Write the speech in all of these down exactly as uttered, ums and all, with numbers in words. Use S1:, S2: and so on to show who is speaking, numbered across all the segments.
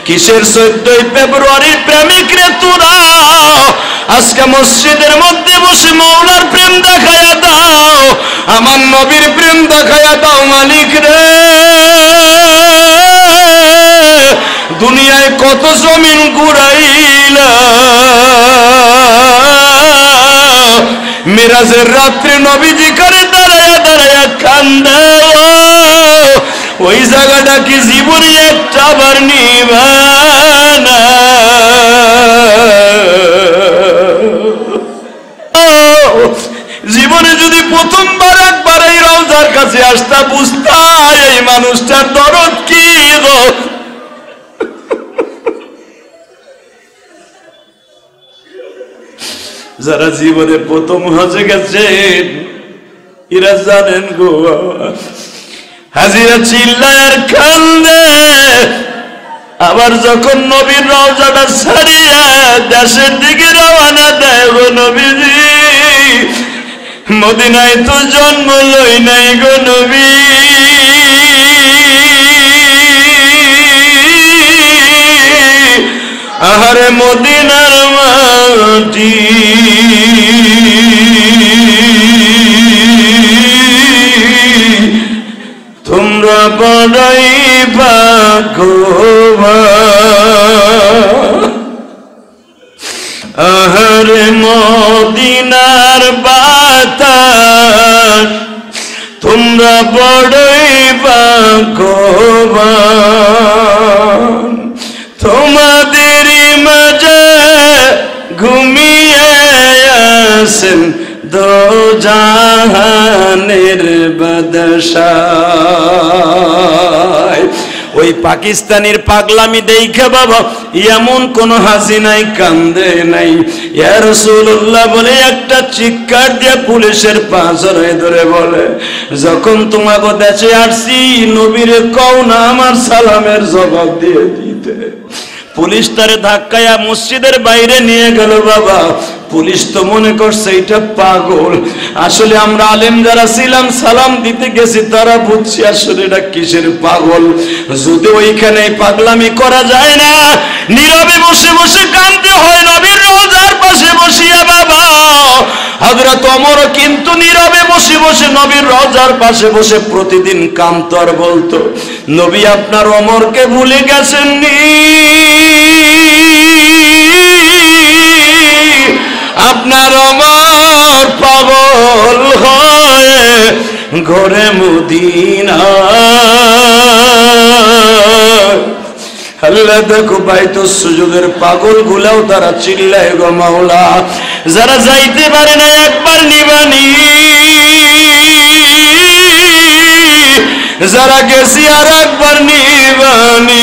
S1: কিসের চোদ্দই ফেব্রুয়ারি প্রেমিক রে তোরা আজকে মসজিদের মধ্যে বসে মাওলার প্রেম দেখায়া দাও, আমার নবীর প্রেম দেখায়া দাও মালিক রে। দুনিয়ায় কত জমিন ঘুরাইলা, মিরাজের রাত্রে নবীজি করে দাঁড়ায়া দাঁড়ায়া কান্দে, ওই জায়গাটা কি জীবনে একটা বার নিবা না? জীবনে যদি প্রথমবার একবার এই রওজার কাছে আসতা বুঝতা এই মানুষটার দরদ কি গো। যারা জীবনে প্রথম হজে গেছেন এরা জানেন গো, হাজিরা চিল্লায় আর কান্দে। আবার যখন নবীর রওজাটা ছাড়িয়া দেশের দিকে রওনা দেয় গো নবীজি, মদিনায় তো জন্ম লই নাই গো নবী, আহারে মদিনার মাটি তোমরা বড়ই ভাগ্যবান, আহারে মদিনার বাতাস তোমরা বড়ই ভাগ্যবান, তোমাদেরই মাঝে ঘুমিয়ে আছেন দো জাহানের বাদশাহ। ওই পাকিস্তানের পাগলামি দেখে বাবা এমন কোন হাসি নাই, কান্দে নাই। ইয়া রাসূলুল্লাহ বলে একটা চিৎকার দিয়ে পুলিশের পাঁজরে ধরে বলে, যখন তোমাকে দেশে আসছি নবীর কও না আমার সালামের জবাব দিয়ে দিতে। পুলিশ তারে ধাক্কায়া মসজিদের বাইরে নিয়ে গেল বাবা। পুলিশ তো মনে করছে এটা পাগল, আসলে আমরা আলেম যারা ছিলাম সালাম দিতে গেছি তারা বুঝছি আসলে এটা কিসের পাগল। যদি ওইখানে পাগলামি করা যায় না, নীরবে বসে বসে কাঁদতে হয় নবীর রওজার পাশে বসিয়া বাবা। হযরত ওমর কিন্তু নীরবে বসে বসে নবীর রওজার পাশে বসে প্রতিদিন কাঁদতো আর বলতো, নবী আপনার ওমরকে ভুলে গেছেন নি? আপনার ওমর পাগল হয়ে ঘরে মদিনা। আল্লাহ দেখো বাইতুস সুজুদের পাগল গুলাও তারা চিল্লায় গো মাওলা, যারা যাইতে পারে না একবার নিবানি, যারা গেছি আর একবার নিবানি।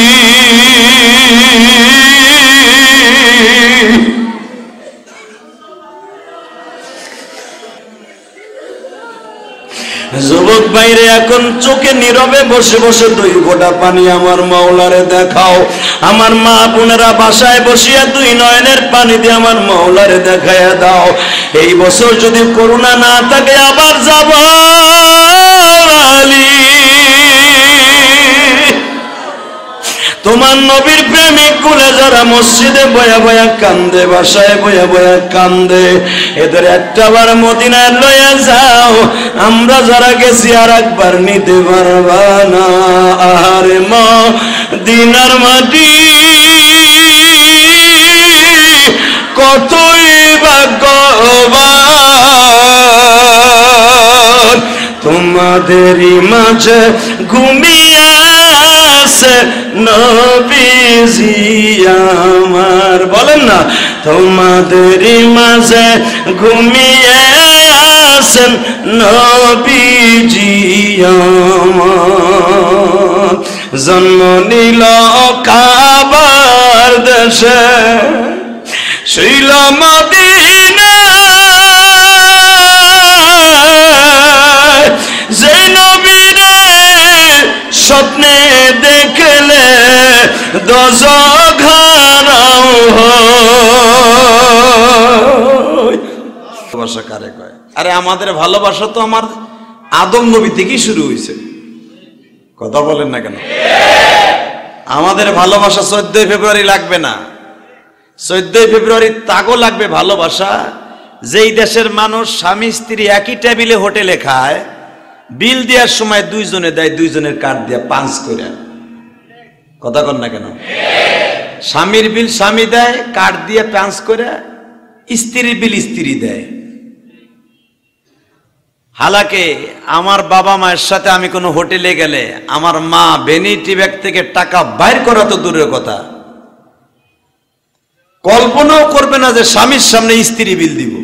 S1: যুবক বাইরে এখন চোখে নীরবে বসে বসে দুই ফোঁটা পানি আমার মাওলারে দেখাও। আমার মা বোনেরা বাসায় বসিয়া দুই নয়নের পানি দিয়ে আমার মাওলারে দেখাইয়া দাও। এই বছর যদি করোনা না থাকে আবার যাব আলী, তোমার নবীর প্রেমিক গুলো যারা মসজিদে বয়া বয়া কান্দে, বাসায় বয়া বয়া কান্দে, এদের একটাবার মদিনায় লইয়া যাও। আমরা যারা গেছি আর একবার নিতে পারবা না। আহারে মদিনার মাটি কতই ভাগ্যবান, তোমাদেরই মাঝে ঘুমিয়ে আছে নবীজি আমার। বলেন না, তোমাদেরই মাঝে ঘুমিয়ে আছেন নবীজি আমার। জন্ম নিল কাবার দেশে, শৈল মদিনা, যে নবীরে স্বপ্নে দেখলে দোজখ হারাও হয়। ভালোবাসা কারে কয়? আরে আমাদের ভালোবাসা তো আমার আদম নবী থেকেই শুরু হয়েছে। কথা বলেন না কেন? আমাদের ভালোবাসা চোদ্দই ফেব্রুয়ারি লাগবে না, চোদ্দই ফেব্রুয়ারি তাগো লাগবে ভালোবাসা যেই দেশের মানুষ স্বামী স্ত্রী একই টেবিলে হোটেলে খায়, বিল দেওয়ার সময় দুইজনে দেয় দুইজনের কার্ড দিয়ে পাঁচ করে। কথা কন না কেন? স্বামীর বিল স্বামী দেয় কার্ড দিয়ে পাঁচ করে, স্ত্রীর বিল স্ত্রী দেয়। হালাকে আমার বাবা মায়ের সাথে আমি কোনো হোটেলে গেলে আমার মা ভ্যানিটি ব্যাগ থেকে টাকা বাইর করা তো দূরের কথা, কল্পনাও করবে না যে স্বামীর সামনে স্ত্রী বিল দিব।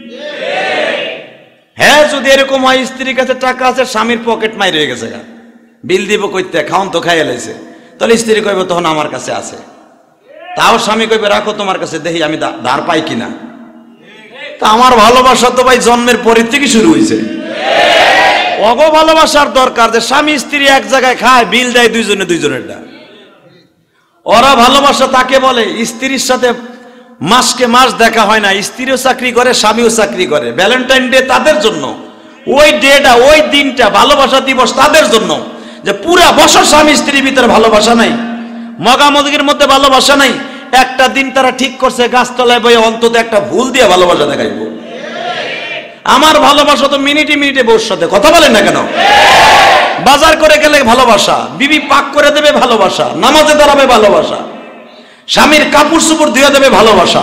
S1: হ্যাঁ, যদি এরকম হয় স্ত্রীর কাছে টাকা আছে, স্বামীর পকেট মাই রয়ে গেছে, বিল দিব কইতে, খাওন তো খাই এলাইছে, তাহলে স্ত্রী কইবে তখন আমার কাছে আছে, তাও স্বামী কইবে রাখো তোমার কাছে, দেখি আমি ধার পাই কিনা। তা আমার ভালোবাসা তো ভাই জন্মের পরের থেকে শুরু হয়েছে। অগ ভালোবাসার দরকার যে স্বামী স্ত্রী এক জায়গায় খায়, বিল দেয় দুইজনে দুইজনেরটা। ওরা ভালোবাসা তাকে বলে স্ত্রীর সাথে মাসকে মাস দেখা হয় না, স্ত্রীও চাকরি করে স্বামীও চাকরি করে, ভ্যালেন্টাইন ডে তাদের জন্য, ওই ডেটা ওই দিনটা ভালোবাসা দিবস তাদের জন্য, যে পুরা বছর স্বামী স্ত্রীর ভিতরে ভালোবাসা নাই, মগামগির মধ্যে ভালোবাসা নাই, একটা দিন তারা ঠিক করছে গাছতলায় বই অন্তত একটা ভুল দিয়ে ভালোবাসা দেখাইব। আমার ভালোবাসা তো মিনিটে মিনিটে বউর সাথে কথা বলেন না কেন? বাজার করে গেলে ভালোবাসা, বিবি পাক করে দেবে ভালোবাসা, নামাজে দাঁড়াবে ভালোবাসা, স্বামীর কাপড় চোপড় ধুয়ে দেবে ভালোবাসা,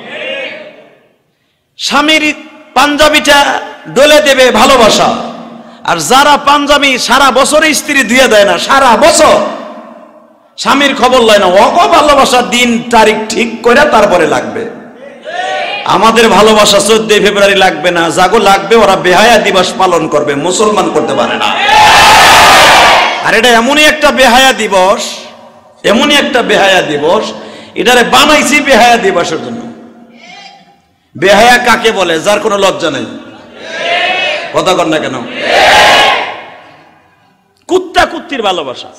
S1: স্বামীর পাঞ্জাবিটা দলে দেবে ভালোবাসা। আর যারা পাঞ্জাবি সারা বছরে স্ত্রী ধুয়ে দেয় না, সারা বছর স্বামীর খবর লয় না, অক ভালোবাসা দিন তারিখ ঠিক করে তারপরে লাগবে। আমাদের ভালোবাসা চোদ্দই ফেব্রুয়ারি লাগবে না, যাগো লাগবে ওরা বেহায়া দিবস পালন করবে, মুসলমান করতে পারে না। আর এটা এমনই একটা বেহায়া দিবস, এমনই একটা বেহায়া দিবস, এটারে বানাইছি বেহায়া দিবসের জন্য। বেহায়া কাকে বলে? যার কোনো লজ্জা নেই। কথা কর না কেন? কুত্তা কুত্তির ভালোবাসা,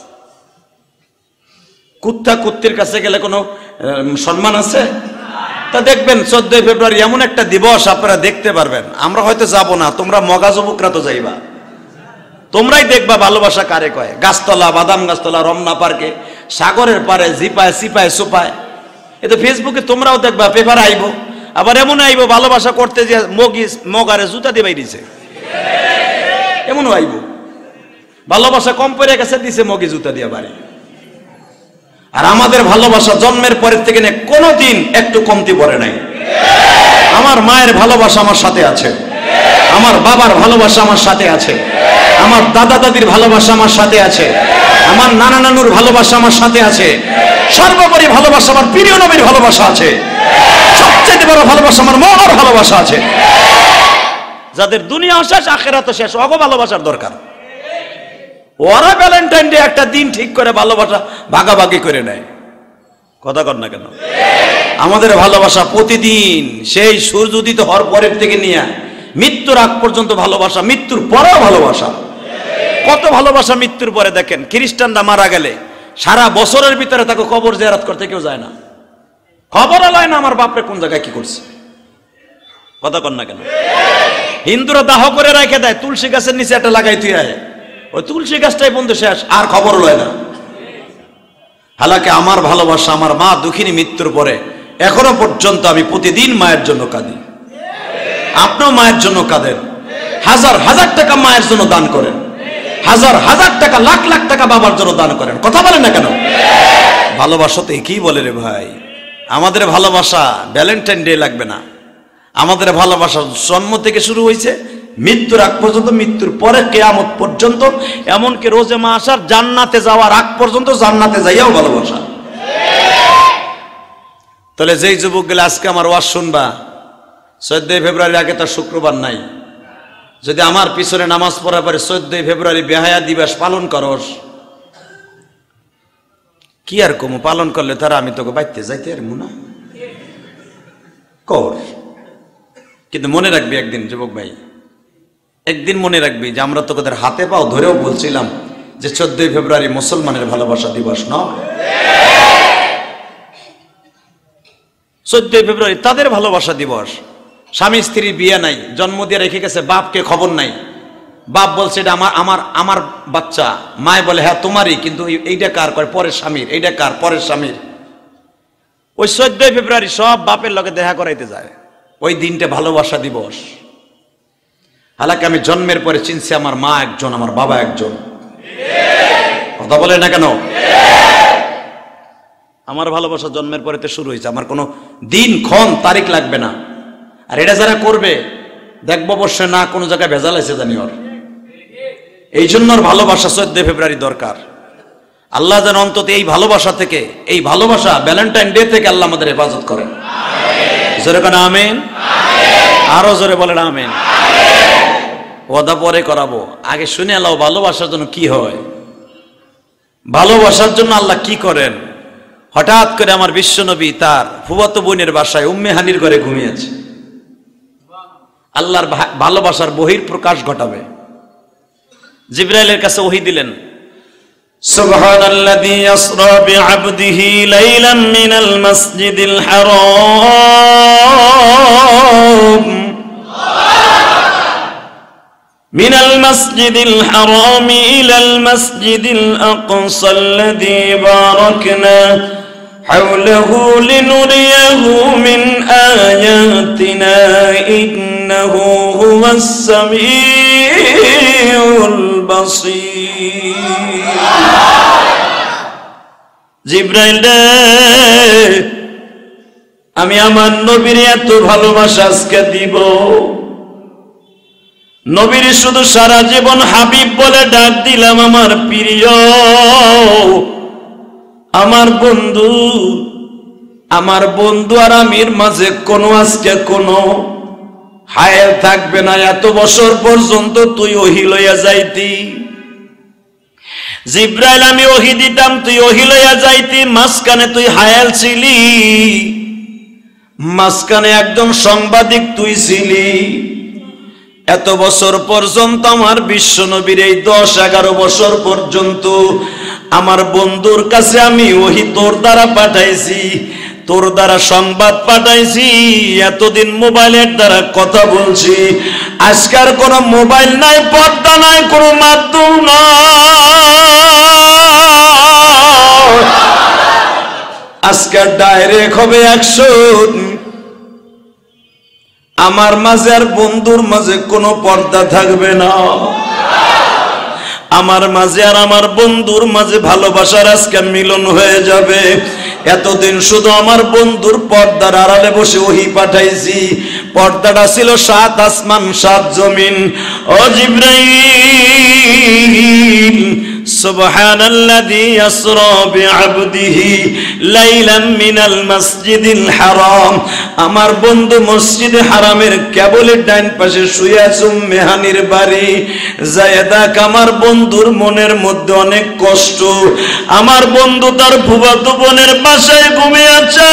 S1: কুত্তা কুত্তির কাছে গেলে কোনো সম্মান আছে? তা দেখবেন চোদ্দই ফেব্রুয়ারি এমন একটা দিবস আপনারা দেখতে পারবেন, আমরা হয়তো যাব না, তোমরা মগা যুবকরা তো যাইবা, তোমরাই দেখবা ভালোবাসা কারে কয়। গাছতলা, বাদাম গাছতলা, রমনা পার্কে, সাগরের পারে, জিপায় সিপায় সুপায়, এ তো ফেসবুকে তোমরাও দেখবা, পেপার আইব। আবার এমন আইব ভালোবাসা করতে যে মগি মগারে জুতা দিয়ে বাইরিছে, এমনও আইব। ভালোবাসা কম পড়ে গেছে, দিছে মগি জুতা দিয়ে বাড়ি। আর আমাদের ভালোবাসা জন্মের পরের থেকে কোনোদিন একটু কমতি পড়ে নাই। আমার মায়ের ভালোবাসা আমার সাথে আছে, আমার বাবার ভালোবাসা আমার সাথে আছে, আমার দাদা দাদির ভালোবাসা আমার সাথে আছে, আমার নানা নানুর ভালোবাসা আমার সাথে আছে, সর্বোপরি ভালোবাসা আমার প্রিয় নবীর ভালোবাসা আছে, সবচেয়ে বড় ভালোবাসা আমার মার ভালোবাসা আছে। যাদের দুনিয়া শেষ আখিরাত শেষ, অগো ভালোবাসার দরকার। ওরা ভ্যালেন্টাইন ডে একটা দিন ঠিক করে ভালোবাসা ভাগাভাগি করে নেয়। কথা কর না কেন? আমাদের ভালোবাসা প্রতিদিন সেই সূর্য উদিত হওয়ার পরের থেকে নিয়ে মৃত্যুর আগ পর্যন্ত ভালোবাসা, মৃত্যুর পরেও ভালোবাসা। কত ভালোবাসা মৃত্যুর পরে। দেখেন খ্রিস্টানরা মারা গেলে সারা বছরের ভিতরে তাকে কবর জিয়ারত করতে কেউ যায় না, খবর লয় না আমার বাপরে কোন জায়গায় কি করছে। কথা কর না কেন? হিন্দুরা দাহ করে রেখে দেয়, তুলসী গাছের নিচে একটা লাগাই তুই আয়, ওই তুলসী গাছটাই বন্ধু শেষ, আর খবর লয় না। হালাকে আমার ভালোবাসা, আমার মা দুঃখিনী মৃত্যুর পরে এখনো পর্যন্ত আমি প্রতিদিন মায়ের জন্য কাঁদি। আপনিও মায়ের জন্য কাঁদেন, হাজার হাজার টাকা মায়ের জন্য দান করেন, হাজার হাজার টাকা লাখ লাখ টাকা বাবার জন্য দান করেন। কথা বলেন না কেন? ভালোবাসা তো একই বলে রে ভাই। আমাদের ভালোবাসা ভ্যালেন্টাইন ডে লাগবে না, আমাদের ভালোবাসা জন্ম থেকে শুরু হয়েছে মৃত্যুর আগ পর্যন্ত, মৃত্যুর পরে কিয়ামত পর্যন্ত, এমনকি রোজে মাহশার জান্নাতে যাওয়ার আগ পর্যন্ত, জান্নাতে যাইয়াও ভালোবাসা। তাহলে যেই যুবক গেলে আজকে আমার ওয়াজ শুনবা, চোদ্দই ফেব্রুয়ারি আগে তার শুক্রবার নাই, যদি আমার পিছনে নামাজ পড়ার পরে চোদ্দই ফেব্রুয়ারি বেহায়া দিবস পালন করস, কি আর কম পালন করলে তারা আমি তোকে বাইতে যাইতে আর মুনা কর। কিন্তু মনে রাখবি একদিন যুবক ভাই, একদিন মনে রাখবি যে আমরা তো তোদের হাতে পাও ধরেও বলছিলাম যে চোদ্দই ফেব্রুয়ারি মুসলমানের ভালোবাসা দিবস নয়, চোদ্দই ফেব্রুয়ারি তাদের ভালোবাসা দিবস। স্বামী স্ত্রীর বিয়ে নাই, জন্ম দিয়ে রেখে গেছে, বাপকে খবর নাই,
S2: বাপ বলছে এটা আমার আমার আমার বাচ্চা, মায় বলে হ্যাঁ তোমারই, কিন্তু এইটা কার, করে পরের স্বামীর, এইটা কার, পরের স্বামীর। ওই চোদ্দই ফেব্রুয়ারি সব বাপের লগে দেখা করাইতে যায়, ওই দিনটা ভালোবাসা দিবস। হালাকি আমি জন্মের পরে চিনছি আমার মা একজন, আমার বাবা একজন। কথা বলে না কেন? আমার ভালোবাসা জন্মের পরে তো শুরু হয়েছে, আমার কোনো দিন ক্ষণ তারিখ লাগবে না। আর এটা যারা করবে দেখবো অবশ্য না কোনো জায়গায় ভেজাল আছে জানি ওর। এই জন্য ওর ভালোবাসা চোদ্দই ফেব্রুয়ারি দরকার। আল্লাহ যেন অন্তত এই ভালোবাসা থেকে, এই ভালোবাসা ভ্যালেন্টাইন ডে থেকে আল্লাহ আমাদের হেফাজত করেন। জোরে কেন আমিন? আরো জোরে বলেন আমিন। ওয়াদা পরে করাবো, আগে শুনে আল্লাহ ভালোবাসার জন্য কি হয়, ভালোবাসার জন্য আল্লাহ কি করেন। হঠাৎ করে আমার বিশ্বনবী তার ফুফাতো বোনের বাসায় উম্মে হানির ঘরে ঘুমিয়েছে। আল্লাহর ভালোবাসার বহির প্রকাশ ঘটাবে। জিবরাইলের কাছে ওহী দিলেন, সুবহানাল্লাযী ইয়াসরা বিআবদিহি লাইলাম মিনাল মাসজিদিল হারাম মিনাল মাসজিদিল হারাম ইলাল মাসজিদিল আকসাল্লাযী বারাকনা হাওলাহু লিনুরিয়াহু মিন আয়াতিনা ইন্নাহু হুয়াস সামিউল বাসীর। জিবরাইল রে, আমি আমার নবীর এত ভালোবাসা আজকে দিব। নবীর শুধু সারা জীবন হাবিব বলে ডাক দিলাম, আমার প্রিয়, আমার বন্ধু, আমার বন্ধু আর আমির মাঝে কোনো আজকে কোনো হায়াল থাকবে না। এত বছর পর্যন্ত তুই ওহী লইয়া যাইতি, জিবরাইল আমি ওহী দিতাম, তুই ওহী লইয়া যাইতি, মাঝখানে তুই হায়াল ছিলি, মাঝখানে একজন সাংবাদিক তুই ছিলি। এত বছর পর্যন্ত আমার বিশ্ব নবীর এই দশ এগারো বছর পর্যন্ত আমার বন্ধুর কাছে আমি ওহী তোর দ্বারা পাঠাইছি, তোর দ্বারা সংবাদ পাঠাইছি, এতদিন মোবাইলের দ্বারা কথা বলছি। আজকার কোন মোবাইল নাই, পর্দা নাই, কোন মাধ্যম নাই, আজকার ডাইরেক্ট হবে অ্যাকশন। আমার মাঝে আর বন্ধুর মাঝে কোনো পর্দা থাকবে না, আমার মাঝে আর আমার বন্ধুর মাঝে ভালোবাসার আজকে মিলন হয়ে যাবে। এতদিন শুধু আমার বন্ধুর পর্দার আড়ালে বসে ওহী পাঠাইছি, পর্দাটা ছিল সাত আসমান সাত জমিন। ও জিবরাইল, সুবহানাল্লাযী ইয়াসরা বিআবদিহি লাইলাম মিনাল মাসজিদিল হারাম, আমার বন্ধু মসজিদে হারামের কেবলের ডান পাশে শুয়ে আছে উম্মে হানির বাড়ি। যায়েদাক আমার বন্ধুর মনের মধ্যে অনেক কষ্ট, আমার বন্ধু তার ফুফাতো বোনের বাসায় ঘুমিয়ে আছে।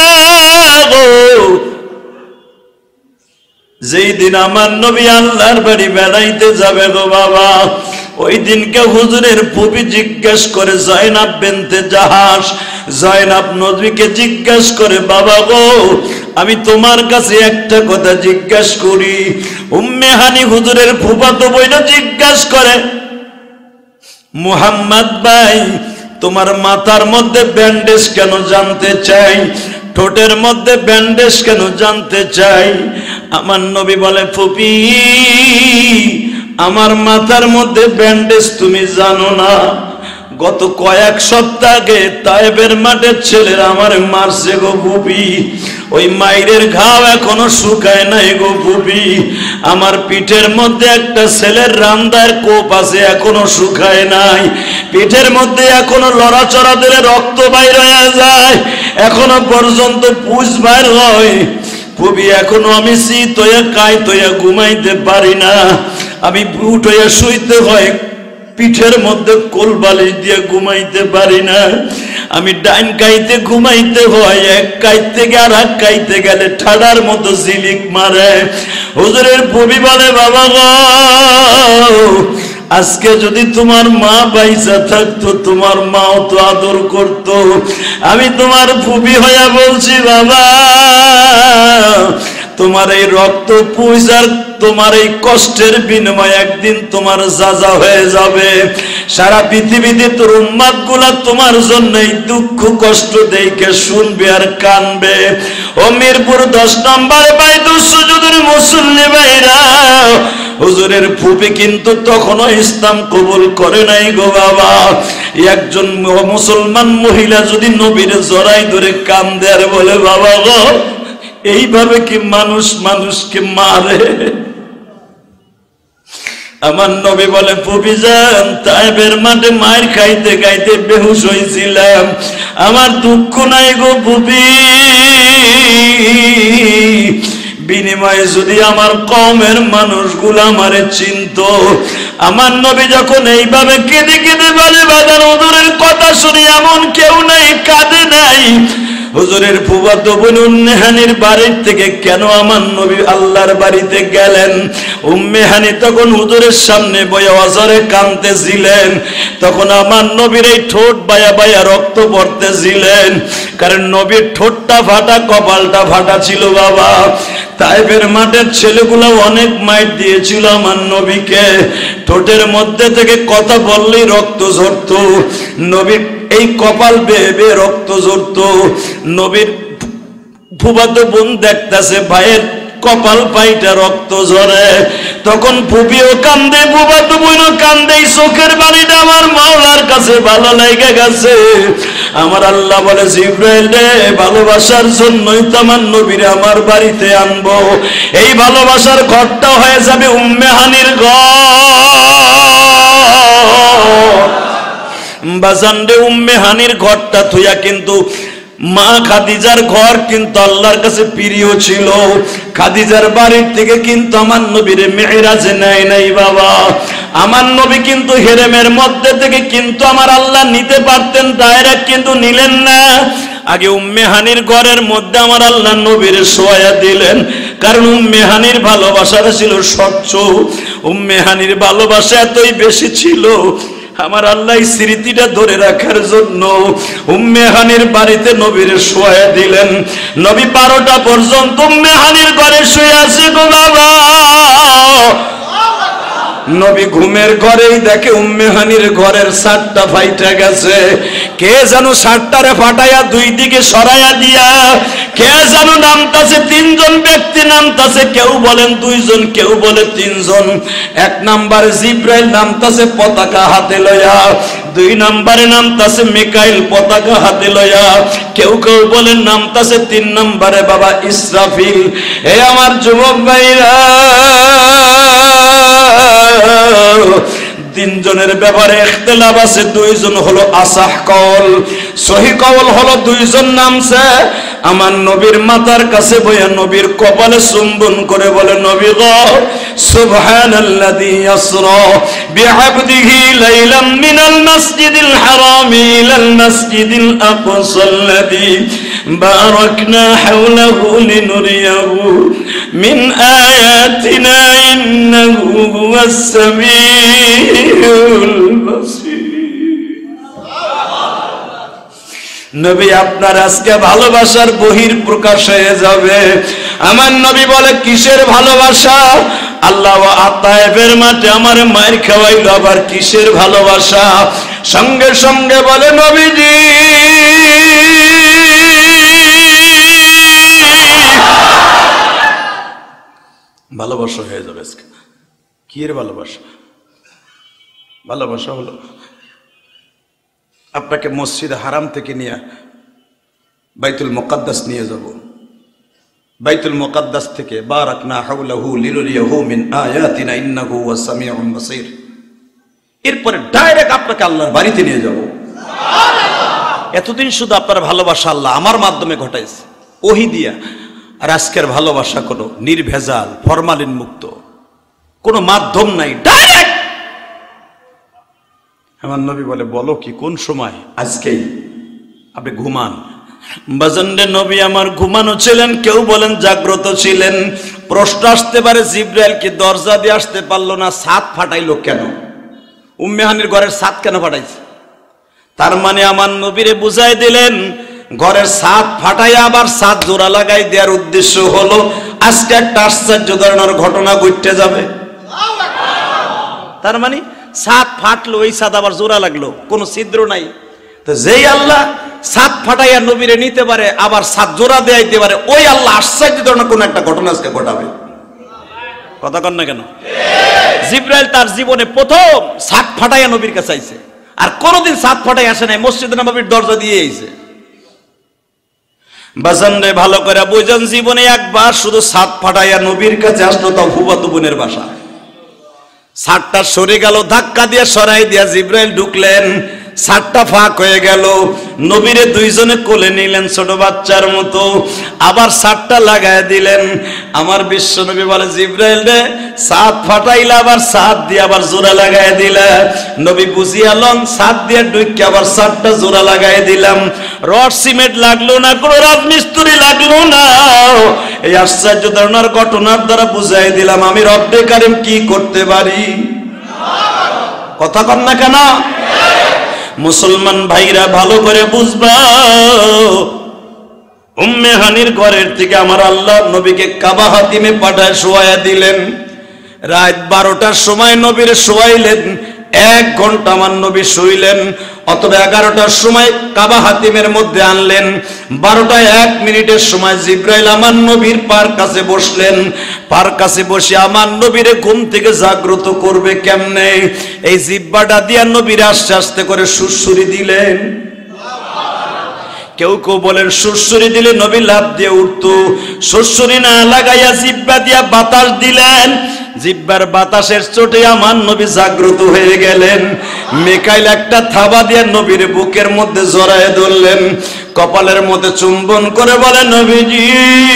S2: যেই দিন আমার নবী আল্লাহর বাড়ি বেড়াইতে যাবে গো বাবা, ওই দিনকে হুজুরের ফুফি জিজ্ঞেস করে, জয়নাব বিনতে জাহাশ, জয়নাব নবীকে জিজ্ঞেস করে, বাবা গো আমি তোমার কাছে একটা কথা জিজ্ঞেস করি। উম্মে হানি হুজুরের ফুফাতো বোন জিজ্ঞেস করে, মুহাম্মদ ভাই তোমার মাথার মধ্যে ব্যান্ডেজ কেন জানতে চাই, ঠোঁটের মধ্যে ব্যান্ডেজ কেন জানতে চাই। আমার নবী বলে, ফুপি আমার মাথার মধ্যে ব্যান্ডেজ তুমি জানো না, গত কয়েক সপ্তাহ আগে তায়েবের মাঠের ছেলেরা আমার মারছে গো ফুপি, ওই মাইরের ঘাও এখনো শুকায় নাই গো ফুপি। আমার পিঠের মধ্যে একটা ছেলের রামদার কোপ আছে, এখনো শুকায় নাই, পিঠের মধ্যে এখনো লড়াচড়া দিলে রক্ত বাইর হয়ে যায়, এখনো পর্যন্ত পুষ বাইর হয় ফুপি। এখনো আমি শীত হয়ে কাইত হয়ে ঘুমাইতে পারি না, আমি বুট হয়ে শুইতে হয়, পিঠের মধ্যে কোল বালিশ দিয়ে ঘুমাইতে পারি না, আমি ডাইন কাইতে ঘুমাইতে হয়, এক কাইতে গেলে আর এক কাইতে গেলে ঠাডার মতো ঝিলিক মারে। হুজুরের ফুপি বলে, বাবা গো আজকে যদি তোমার মা বাইসা থাকতো, তোমার মাও তো আদর করতো। আমি তোমার ফুপি হইয়া বলছি, বাবা তোমার এই রক্ত পুইজার তোমার এই কষ্টের বিনিময়ে একদিন তোমার যাজা হয়ে যাবে। সারা পৃথিবীতে তোর উম্মত গুলা তোমার জন্য এই দুঃখ কষ্ট দেখে শুনবে আর কানবে। ও মিরপুর দশ নম্বর বাইতুল সুজুদের মুসল্লি ভাইরা, হুজুরের ফুপি কিন্তু তখনও ইসলাম কবুল করে নাই গো বাবা। একজন মুসলমান মহিলা যদি নবীর জড়াই ধরে কান্দে আর বলে, বাবা গো, এইভাবে কি মানুষ মানুষকে মারে? আমার নবী বলে, ফুপি যান, তাইবের মাঠে মায়ের খাইতে খাইতে বেহুশ হয়েছিলাম, আমার দুঃখ নাই গো ফুপি। বিনিময়ে যদি আমার কওমের মানুষগুলো আমারে চিনত। আমার নবী যখন এইভাবে কেঁদে কেঁদে বলে, বাজার হুজুরের কথা শুনে এমন কেউ নাই কাঁদে নাই। হুজুরের ফুফাতো বোন উম্মে হানির বাড়ির থেকে কেন আমার নবী আল্লাহর বাড়িতে গেলেন? উম্মে হানি তখন হুজুরের সামনে বয়ে অজরে কাঁদতেছিলেন। তখন আমার নবীর এই ঠোঁট বায়া বায়া রক্ত পড়তেছিলেন, কারণ নবীর ঠোঁটটা ফাটা, কপালটা ফাটা ছিল বাবা। তাইফের মাঠের ছেলেগুলো অনেক মাইর দিয়েছিল আমার নবীকে। ঠোঁটের মধ্যে থেকে কথা বললেই রক্ত ঝরত, নবীর এই কপাল বেয়ে বেয়ে রক্ত ঝরত। নবীর ফুফাতো বোন দেখতেছে ভাইয়ের কপাল পাইটা রক্ত ঝরে, তখন ফুপিও কান্দে, ফুফাতো বোনও কান্দে। চোখের বাড়িটা আমার মাওলার কাছে ভালো লেগে গেছে। আমার আল্লাহ বলে, জিবরাইল রে, ভালোবাসার জন্যই তো আমার নবীরে আমার বাড়িতে আনবো। এই ভালোবাসার ঘরটা হয়ে যাবে উম্মে হানির ঘর। বাজানরে, উম্মে হানির ঘরটা থুইয়া কিন্তু মা খাদিজার ঘর কিন্তু আল্লাহর কাছে প্রিয় ছিল। খাদিজার বাড়ির থেকে কিন্তু আমার নবীরে মেরাজে নেয় নাই বাবা। আমার নবী কিন্তু হেরেমের মধ্যে থেকে কিন্তু আমার আল্লাহ নিতে পারতেন, ডাইরেক্ট কিন্তু নিলেন না। আগে উম্মে হানির ঘরের মধ্যে আমার আল্লাহ নবীর শোয়া দিলেন, কারণ উম্মে হানির ভালোবাসাটা ছিল স্বচ্ছ। উম্মে হানির ভালোবাসা এতই বেশি ছিল, আমার আল্লাহ স্মৃতিটা ধরে রাখার জন্য উম্মে হানির বাড়িতে নবীর শোয়া দিলেন। নবী বারোটা পর্যন্ত উম্মে হানির ঘরে শুয়ে আছে গো বাবা। নবী ঘুমের ঘরেই দেখে উম্মে হানির ঘরের ছাদটা ফাইটা গেছে। কে যেন ছাদটারে ফাটাইয়া দুই দিকে সরাইয়া দিয়া কে যেন নামতাছে, তিনজন ব্যক্তি নামতাছে, কেউ বলেন দুইজন, কেউ বলে তিনজন। এক নাম্বারে জিব্রাইল নামতাছে পতাকা হাতে লইয়া, দুই নাম্বারে নামতাছে মিকাইল পতাকা হাতে লইয়া, কেউ কেউ বলেন নামতাছে তিন নাম্বারে বাবা ইসরাফিল। এ আমার যুবক ভাইরা, তিনজনের ব্যাপারে ইখতিলাফ আছে। দুইজন হলো আসাহ কওল, সহি কওল হলো দুইজন নামছে আমার নবীর মাথার কাছে বইয়া নবীর কপালে চুম্বন করে বলে, নবী গো, সুবহানাল্লাযী ইয়াসরা বিআবদিহি লাইলাম মিনাল মাসজিদিল হারাম ইলাল মাসজিদিল আকসাল্লাযী বারাকনা হাওলাহু লিনুরিয়াহু মিন আয়াতিনা ইন্নাহু হুয়াস সামিউল বাসীর। নবী, আপনার আজকে ভালোবাসার বহির প্রকাশ হয়ে যাবে। আমার নবী বলে, কিসের ভালোবাসা? আল্লাহ আতায়েবের মাঠে আমার মায়ের খাওয়াইল, আবার কিসের ভালোবাসা? সঙ্গে সঙ্গে বলে, নবীজি ভালোবাসা হয়ে যাবে আজকে। কি এর ভালোবাসা? ভালোবাসা হলো আপনাকে মসজিদ হারাম থেকে নিয়ে বাইতুল মুকাদ্দাস নিয়ে যাব। বাইতুল মুকাদ্দাস থেকে বারাকনা হাওলাহু লিনুরিয়াহু মিন আয়াতিনা ইন্নাহু হুয়াস সামিউল বাসীর। এরপরে ডাইরেক্ট আপনাকে আল্লাহর বাড়িতে নিয়ে যাব। এতদিন শুধু আপনার ভালোবাসা আল্লাহ আমার মাধ্যমে ঘটাইছে, ওহী দিয়া। আর আজকের ভালোবাসা কোনো নির্ভেজাল, ফরমালিন মুক্ত, কোনো মাধ্যম নাই, ডাইরেক্ট। আমার নবী বলে, বলো কি, কোন সময়? আজকেই। আপনি ঘুমান। বাজানরে, নবী আমার ঘুমানো ছিলেন, কেউ বলেন জাগ্রত ছিলেন। প্রশ্ন আসতে পারে, জিবরাইল কি দরজা দিয়ে আসতে পারলো না? ছাদ ফাটাইলো কেন? উম্মে হানির ঘরের ছাদ কেন ফাটাইছে? তার মানে আমার নবীরে বুঝাই দিলেন, ঘরের ছাদ ফাটাইয়া আবার ছাদ জোড়া লাগাই দেওয়ার উদ্দেশ্য হলো আজকে একটা আশ্চর্য ধরনের ঘটনা ঘটতে যাবে। তার মানে ছাদ ফাটলো, ওই ছাদ আবার জোড়া লাগলো, কোনো ছিদ্র নাই। তো যেই আল্লাহ ছাদ ফাটাইয়া নবীরে নিতে পারে, আবার ছাদ জোড়া দেয়াইতে পারে, ওই আল্লাহ আশ্চর্য ধরনের কোন একটা ঘটনা আজকে ঘটাবে। কথা কন না কেন? জিব্রাইল তার জীবনে প্রথম ছাদ ফাটাইয়া নবীর কাছে আইছে, আর কোনদিন ছাদ ফাটাই আসে নাই, মসজিদে নববীর দরজা দিয়ে আইছে। বাজান রে ভালো করে বুঝেন, জীবনে একবার শুধু ছাদ ফাটাইয়া নবীর কাছে আসলো, তাও ফুফাতো বোনের বাসা। ছাদটা সরে গেল, ধাক্কা দিয়ে সরাই দিয়া জিব্রাইল ঢুকলেন, ছাদটা ফাঁক হয়ে গেল, নবীরে দুইজনে কোলে নিলেন ছোট বাচ্চার মতো, আবার ছাদটা লাগায় দিলেন। আমার বিশ্ব নবী বলে, জিব্রাইল রে ছাদ ফাটাইলা, আবার ছাদ দিয়ে আবার জোড়া লাগায় দিলা। নবী বুঝিয়া লন, ছাদ দিয়ে ঢুকে আবার ছাদটা জোড়া লাগায় দিলাম। রড সিমেন্ট লাগলো না, কোনো রাজমিস্ত্রি লাগলো না। এই আশ্চর্য ধরনের ঘটনার দ্বারা বুঝাই দিলাম আমি রব্বে কারিম কি করতে পারি। কথা কন না কেন? মুসলমান ভাইরা ভালো করে বুঝবা, উম্মে হানির ঘরের থেকে আমার আল্লাহ নবীকে কাবা হাতিমে পাঠায় শোয়াইয়া দিলেন। রাত বারোটার সময় নবীর শোয়াইলেন, এক ঘন্টা আমার নবী শুইলেন। অথবা এগারোটার সময় কাবা হাতিমের মধ্যে আনলেন, বারোটায় এক মিনিটের সময় জিব্রাইল আমার নবীর পার কাছে বসলেন। পার কাছে বসে আমার নবীরে ঘুম থেকে জাগ্রত করবে কেমনে, এই জিব্বাটা দিয়া নবীর আস্তে আস্তে করে সুরসুরি দিলেন। কেউ কেউ বলেন সুরসুরি দিলে নবী লাফ দিয়ে উঠতো, সুরসুরি না লাগাইয়া জিব্বা দিয়া বাতাস দিলেন। জিব্বার বাতাসের চোটে আমার নবী জাগ্রত হয়ে গেলেন। মিকাইল একটা থাবা দিয়ে নবীর বুকের মধ্যে জড়ায় ধরলেন, কপালের মধ্যে চুম্বন করে বলে, নবীজি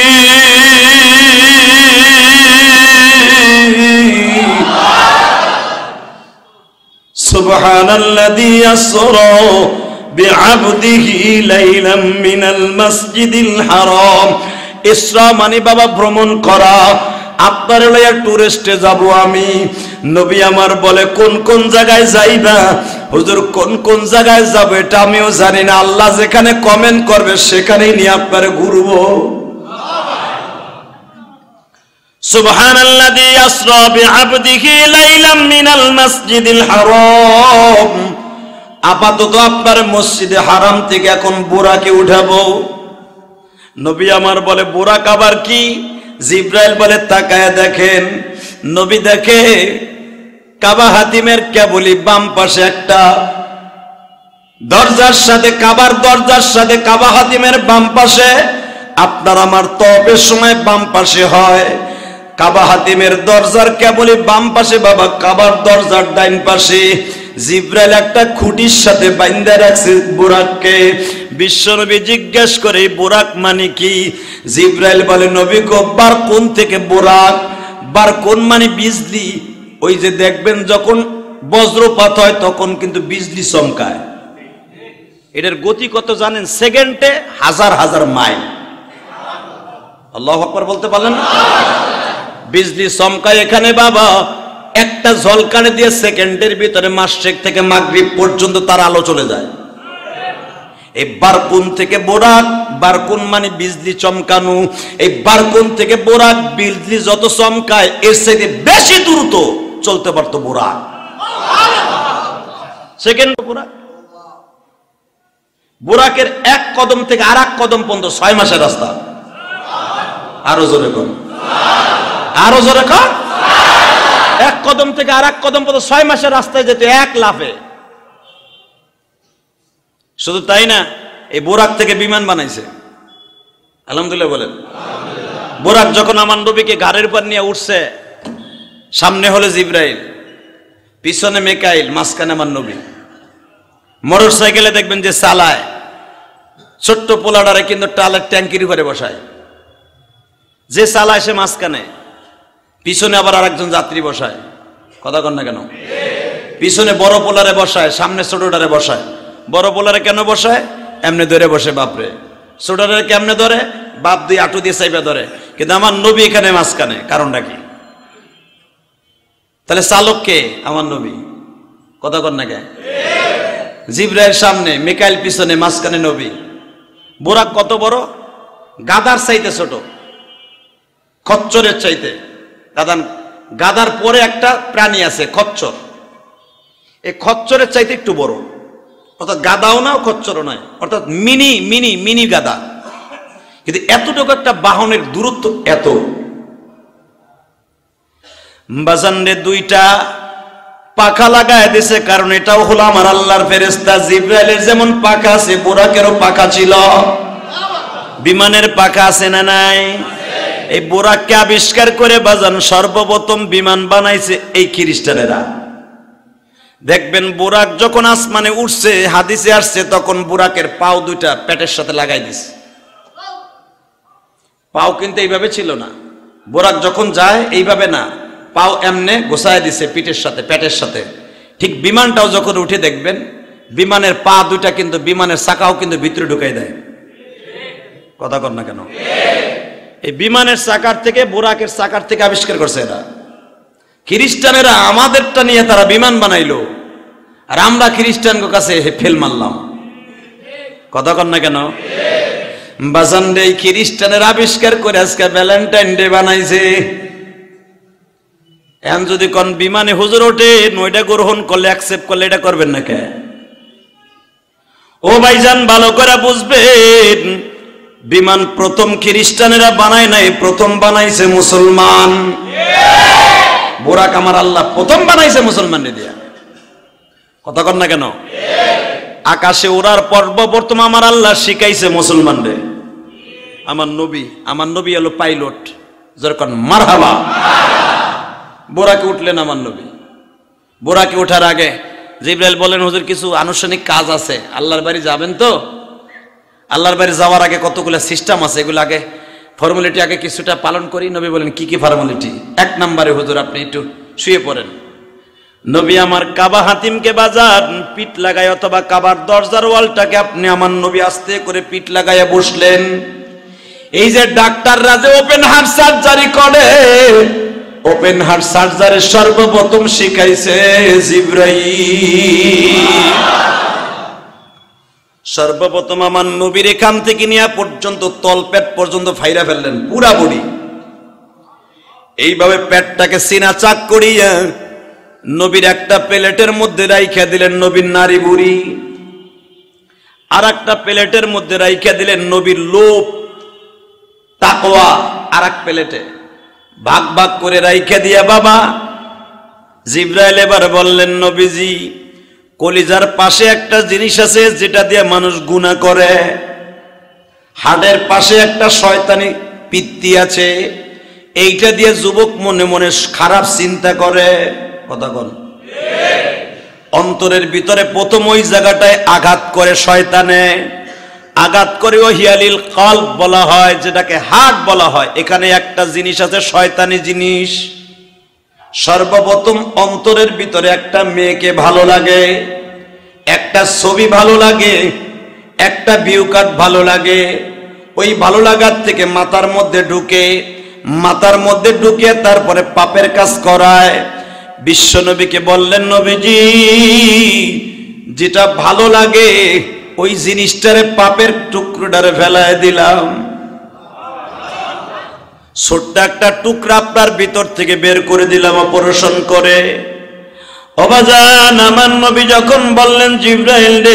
S2: সুবহানাল্লাযী আসরা বিআবদিহি লাইলাম মিনাল মাসজিদিল হারাম। ইসরা মানে বাবা ভ্রমণ করা, আপনার লইয়া টুরিস্টে যাব আমি। নবী আমার বলে, কোন কোন জায়গায় যাইবা? হুজুর কোন কোন জায়গায় যাব এটা আমিও জানি না, আল্লাহ যেখানে কমেন্ট করবে সেখানেই নিয়ে আপনার ঘুরবো। সুবহানাল্লাযী আসরা বিআবদিহি লাইলাম মিনাল মাসজিদিল হারাম। আপাতত আপনার মসজিদে হারাম থেকে এখন বোরাকে উঠাবো। নবী আমার বলে, বোরাক আবার কি? জিব্রাইল বলে, তাকায় দেখেন। নবী দেখে কাবা হাতিমের কেবলি বাম পাশে একটা দরজার সাথে, কাবার দরজার সাথে কাবা হাতিমের বাম পাশে, আপনার আমার তওয়াফের সময় বাম পাশে হয়। কাবা হাতিমের দরজার কেবলি বাম পাশে বাবা, কাবার দরজার ডাইন পাশে জিব্রাইল একটা খুঁটির সাথে বাইন্ধা রাখছে বোরাককে। বিশ্বনবী জিজ্ঞেস করে, বোরাক মানে কি? জিব্রাইল বলে, নবী গো, বার কোন থেকে বোরাক? বার কোন মানে বিজলি। ওই যে দেখবেন যখন বজ্রপাত হয় তখন কিন্তু বিজলি চমকায়। এটার গতি কত জানেন? সেকেন্ডে হাজার হাজার মাইল। আল্লাহু আকবার বলতে পারলেন? বিজলি চমকায় এখানে বাবা, একটা ঝলকানি দিয়ে সেকেন্ডের ভিতরে মাসরিক থেকে মাগরিব পর্যন্ত তার আলো চলে যায়। এই বারকুন থেকে বোরাক, বারকুন মানে বিজলি চমকানো, এই বারকুন থেকে বোরাক বিজলি যত চমকায় এর থেকে বেশি দ্রুত চলতে পারতো বোরাক। সেকেন্ড বোরাক, বোরাকের এক কদম থেকে আর এক কদম পর্যন্ত ছয় মাসের রাস্তা। আরো জোরে কর, আরো জোরে কর। এক কদম থেকে আর এক কদম পর্যন্ত ছয় মাসের রাস্তায় যেতে এক লাফে। শুধু তাই না, এই বোরাক থেকে বিমান বানাইছে। আলহামদুলিল্লাহ বলেন। বোরাক যখন আমার নবীকে ঘাড়ের উপর নিয়ে উঠছে, সামনে হলো জিব্রাইল, পিছনে মিকাইল, মাঝখানে আমার নবী। মোটর সাইকেলে দেখবেন যে চালায়, ছোট্ট পোলাডারে কিন্তু টালের ট্যাঙ্কির উপরে বসায়, যে চালায় সে মাঝখানে, পিছনে আবার আরেকজন যাত্রী বসায়। কথা কন না কেন? পিছনে বড় পোলারে বসায়, সামনে ছোটটারে বসায়। বড় পোলারে কেন বসায়? এমনি ধরে বসে বাপরে। ছোটটারে কেমনে ধরে? বাপ দিয়ে আটু দিয়ে চাইপা ধরে। কিন্তু আমার নবী এখানে মাঝখানে, কারণটা কি? তাহলে চালক কে? আমার নবী। কথা কন না কে? জিব্রাইল সামনে, মিকাইল পিছনে, মাঝখানে নবী। বোরাক কত বড়? গাদার চাইতে ছোট, খচ্চরের চাইতে। গাদান গাদার পরে একটা প্রাণী আছে খচ্চর, এই খচ্চরের চাইতে একটু বড়, অর্থাৎ গাদাও না খচ্চরও নয়, অর্থাৎ মিনি মিনি মিনি গাদা। কিন্তু এতটুকু একটা বাহনের দূরত্ব এত। বাজানরে দুইটা পাখা লাগায় দিছে, কারণ এটাও হলো আমার আল্লাহর ফেরেশতা জিবরাইলের যেমন পাখা আছে বোরাকেরও পাখা ছিল। বিমানের পাখা আছে না নাই? এই বোরাককে আবিষ্কার করে বাজান সর্বপ্রথম বিমান বানাইছে এই খ্রিস্টানেরা। দেখবেন বোরাক যখন আসমানে উঠছে, হাদিসে আসছে, তখন বোরাকের পাও দুইটা পেটের সাথে লাগাই দিছে। পাও কিন্তু এইভাবে ছিল না, বোরাক যখন যায় এইভাবে না, পাও এমনে গোছায় দিছে পিঠের সাথে পেটের সাথে। ঠিক বিমানটাও যখন উঠে দেখবেন বিমানের পা দুইটা কিন্তু বিমানের চাকাও কিন্তু ভিতরে ঢুকাই দেয়। কথা কর না কেন? এই বিমানের চাকার থেকে বোরাকের চাকার থেকে আবিষ্কার করছে এরা। খ্রিস্টানেরা আমাদেরটা নিয়ে তারা বিমান বানাইলো, আর আমরা খ্রিস্টানদের কাছে ফেল মারলাম। কথা কর না কেন? বাজান রে, খ্রিস্টানের আবিষ্কার করে আজকে ভ্যালেন্টাইন ডে বানাইছে। এখন যদি কোন বিমানে হুজুর ওঠে, নয়টা গ্রহণ করলে অ্যাকসেপ্ট করলে এটা করবেন না কে? ও ভাইজান ভালো করে বুঝবেন, বিমান প্রথম খ্রিস্টানেরা বানায় নাই, প্রথম বানাইছে মুসলমান। বোরাক আমার আল্লাহ প্রথম বানাইছে মুসলমানদের দিয়া। কথা কর না কেন? আকাশে ওড়ার পর্ব প্রথম আমার আল্লাহ শিখাইছে মুসলমানদের। আমার নবী আমার নবী হলো পাইলট, যেরকম মারহাবা। বোরাকে উঠলেন আমার নবী। বোরাকে ওঠার আগে জিবরাইল বলেন, হুজুর কিছু আনুষ্ঠানিক কাজ আছে, আল্লাহর বাড়ি যাবেন তো। আল্লাহর বাড়ি যাওয়ার আগে কতগুলো সিস্টেম আছে, এগুলো আগে ফর্মালিটি আগে কিছুটা পালন করি। নবী বলেন, কি কি ফর্মালিটি? এক নম্বরে হুজুর আপনি একটু শুয়ে পড়েন। নবী আমার কাবা হাতিমকে বাজার পিঠ লাগায়, অথবা কাবার দরজার ওয়ালটাকে আপনি আমার নবী আস্তে করে পিঠ লাগাইয়া বসলেন। এই যে ডাক্তাররা যে ওপেন হার্ট সার্জারি করে, ওপেন হার্ট সার্জারি সর্বপ্রথম শিখাইছে জিবরাইল। সর্বপ্রথম আমার নবীর এখান থেকে নিয়ে পর্যন্ত তলপেট পর্যন্ত ফাইরা ফেললেন পুরা বডি। এইভাবে পেটটাকে সিনা চাক করিয়া নবীর একটা প্লেটের মধ্যে রাইখা দিলেন নবীর নারী বুড়ি, আর একটা প্লেটের মধ্যে রাইখা দিলেন নবীর লোভ তাকওয়া, আর এক প্লেটে ভাগ ভাগ করে রাইখা দিয়া বাবা জিবরাইল এবার বললেন, নবীজি কলিজার পাশে একটা জিনিস আছে যেটা দিয়ে মানুষ গুনাহ করে, হাড়ের পাশে একটা শয়তানি পিত্তি আছে, এইটা দিয়ে যুবক মনে মনে খারাপ চিন্তা করে। কথা বল। অন্তরের ভিতরে প্রথম ওই জায়গাটায় আঘাত করে শয়তানে, আঘাত করে ও হিয়ালিল কলব বলা হয়, যেটাকে হার্ট বলা হয়। এখানে একটা জিনিস আছে শয়তানি জিনিস। সর্বপ্রথম অন্তরের ভিতরে একটা মেয়েকে ভালো লাগে, একটা ছবি ভালো লাগে, একটা ভিউ কার্ড ভালো লাগে। ওই ভালো লাগার থেকে মাথার মধ্যে ঢুকে, মাথার মধ্যে ঢুকে তারপরে পাপের কাজ করায়। বিশ্বনবীকে বললেন, নবীজি যেটা ভালো লাগে ওই জিনিসটারে পাপের টুকরোটারে ফেলায় দিলাম। ছোট্ট একটা টুকরা আপনার ভিতর থেকে বের করে দিলাম অপারেশন করে। অবাজান আমার নবী যখন বললেন, জিবরাইল রে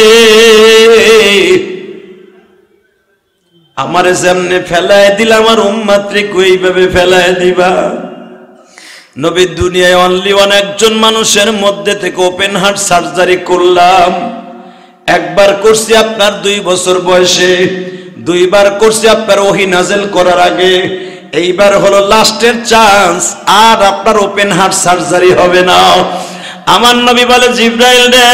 S2: আমারে যেমনে ফেলায় দিলাম আর উম্মাত্রিক ওইভাবে ফেলায় দিবা। নবী দুনিয়ায় অনলি ওয়ান একজন মানুষের মধ্যে থেকে ওপেন হার্ট সার্জারি করলাম। একবার করছি আপনার দুই বছর বয়সে, দুইবার করছি আপনার ওহী নাযিল করার আগে, এইবার হলো লাস্টের চান্স, আর আপনার ওপেন হার্ট সার্জারি হবে না। আমার নবী বলে, জিবরাইল রে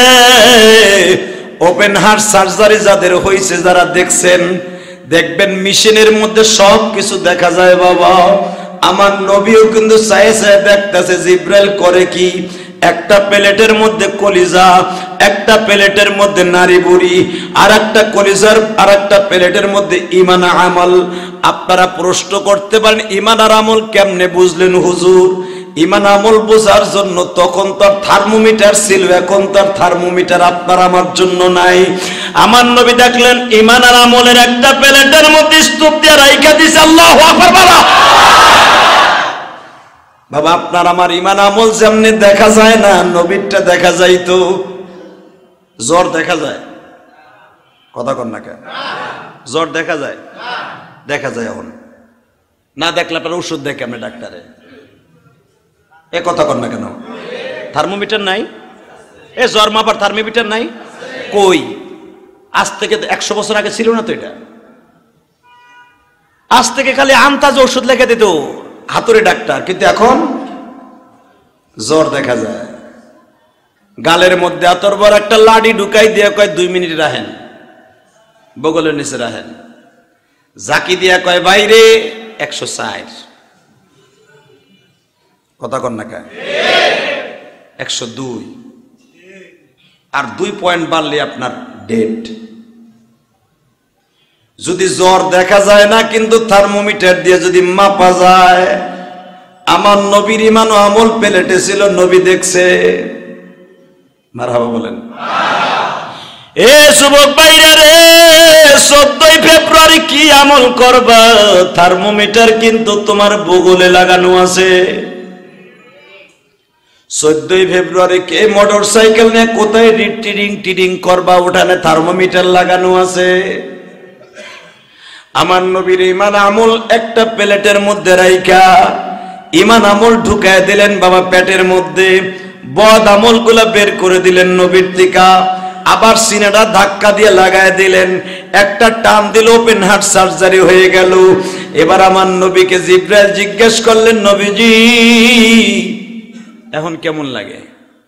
S2: ওপেন হার্ট সার্জারি যাদের হয়েছে, যারা দেখছেন, দেখবেন মেশিনের মধ্যে সব কিছু দেখা যায় বাবা। আমার নবীও কিন্তু চায়ে চায়ে দেখতেছে জিবরাইল করে কি। একটা প্লেটের মধ্যে কলিজা, একটা প্লেটের মধ্যে নারী বুড়ি, আর একটা কলিজার আর একটা প্লেটের মধ্যে ঈমান আমল। আপনারা প্রশ্ন করতে পারেন, ঈমান আর আমল কেমনে বুঝলেন হুজুর? ঈমান আমল বোঝার জন্য তখন তার থার্মোমিটার ছিল, এখন তার থার্মোমিটার আপনার আমার জন্য নাই। আমার নবী দেখলেন ঈমান আর আমলের একটা প্লেটের মধ্যে স্তূপ দিয়ে রাইখা দিছে। আল্লাহু আকবার বলা।
S1: বাবা আপনার আমার ইমান আমল যেমনি দেখা যায় না, নবীরটা দেখা যাইতো। জ্বর দেখা যায়, কথা কন না কেন? জ্বর দেখা যায়, দেখা যায়। এখন না দেখলে আপনার ওষুধ দেখে আপনি ডাক্তারে, এ কথা কন না কেন? থার্মোমিটার নাই? এ জ্বর মাপার থার্মোমিটার নাই? কই, আজ থেকে একশো বছর আগে ছিল না তো এটা। আজ থেকে খালি আন্তাজ ওষুধ লেখে দিত হাতুড়ে ডাক্তার, কিন্তু এখন জ্বর দেখা যায়। গালের মধ্যে আতরবার একটা লাডি ঢুকাই দিয়ে কয় দুই মিনিট রাখেন, বগলের নিচে রাখেন। জাকি দিয়া কয় বাইরে একশো ষাট, কথা কন না কে? একশো দুই, আর দুই পয়েন্ট বাড়লে আপনার ডেট। যদি জ্বর দেখা যায় না, কিন্তু থার্মোমিটার দিয়ে যদি মাপা যায়, আমার নবীর ইমান ও আমল প্লেটে ছিল, নবী দেখছে। মারহাবা বলেন। এ যুবক ভাইরা রে, চোদ্দই ফেব্রুয়ারি কি আমল করবা? থার্মোমিটার কিন্তু তোমার বগলে লাগানো আছে। চোদ্দই ফেব্রুয়ারি কে মোটর সাইকেল নিয়ে কোথায় টিডিং টিডিং করবা, ওখানে থার্মোমিটার লাগানো আছে। আমার নবীর ইমান আমল একটা প্লেটের মধ্যে রাইখা ইমান আমল ঢুকায় দিলেন বাবা পেটের মধ্যে, বদ আমল গুলা বের করে দিলেন নবীর টিকা। আবার সিনাটা ধাক্কা দিয়ে লাগায় দিলেন, একটা টান দিল, ওপেন হার্ট সার্জারি হয়ে গেল। এবার আমার নবীকে জিব্রাইল জিজ্ঞেস করলেন, নবীজি এখন কেমন লাগে?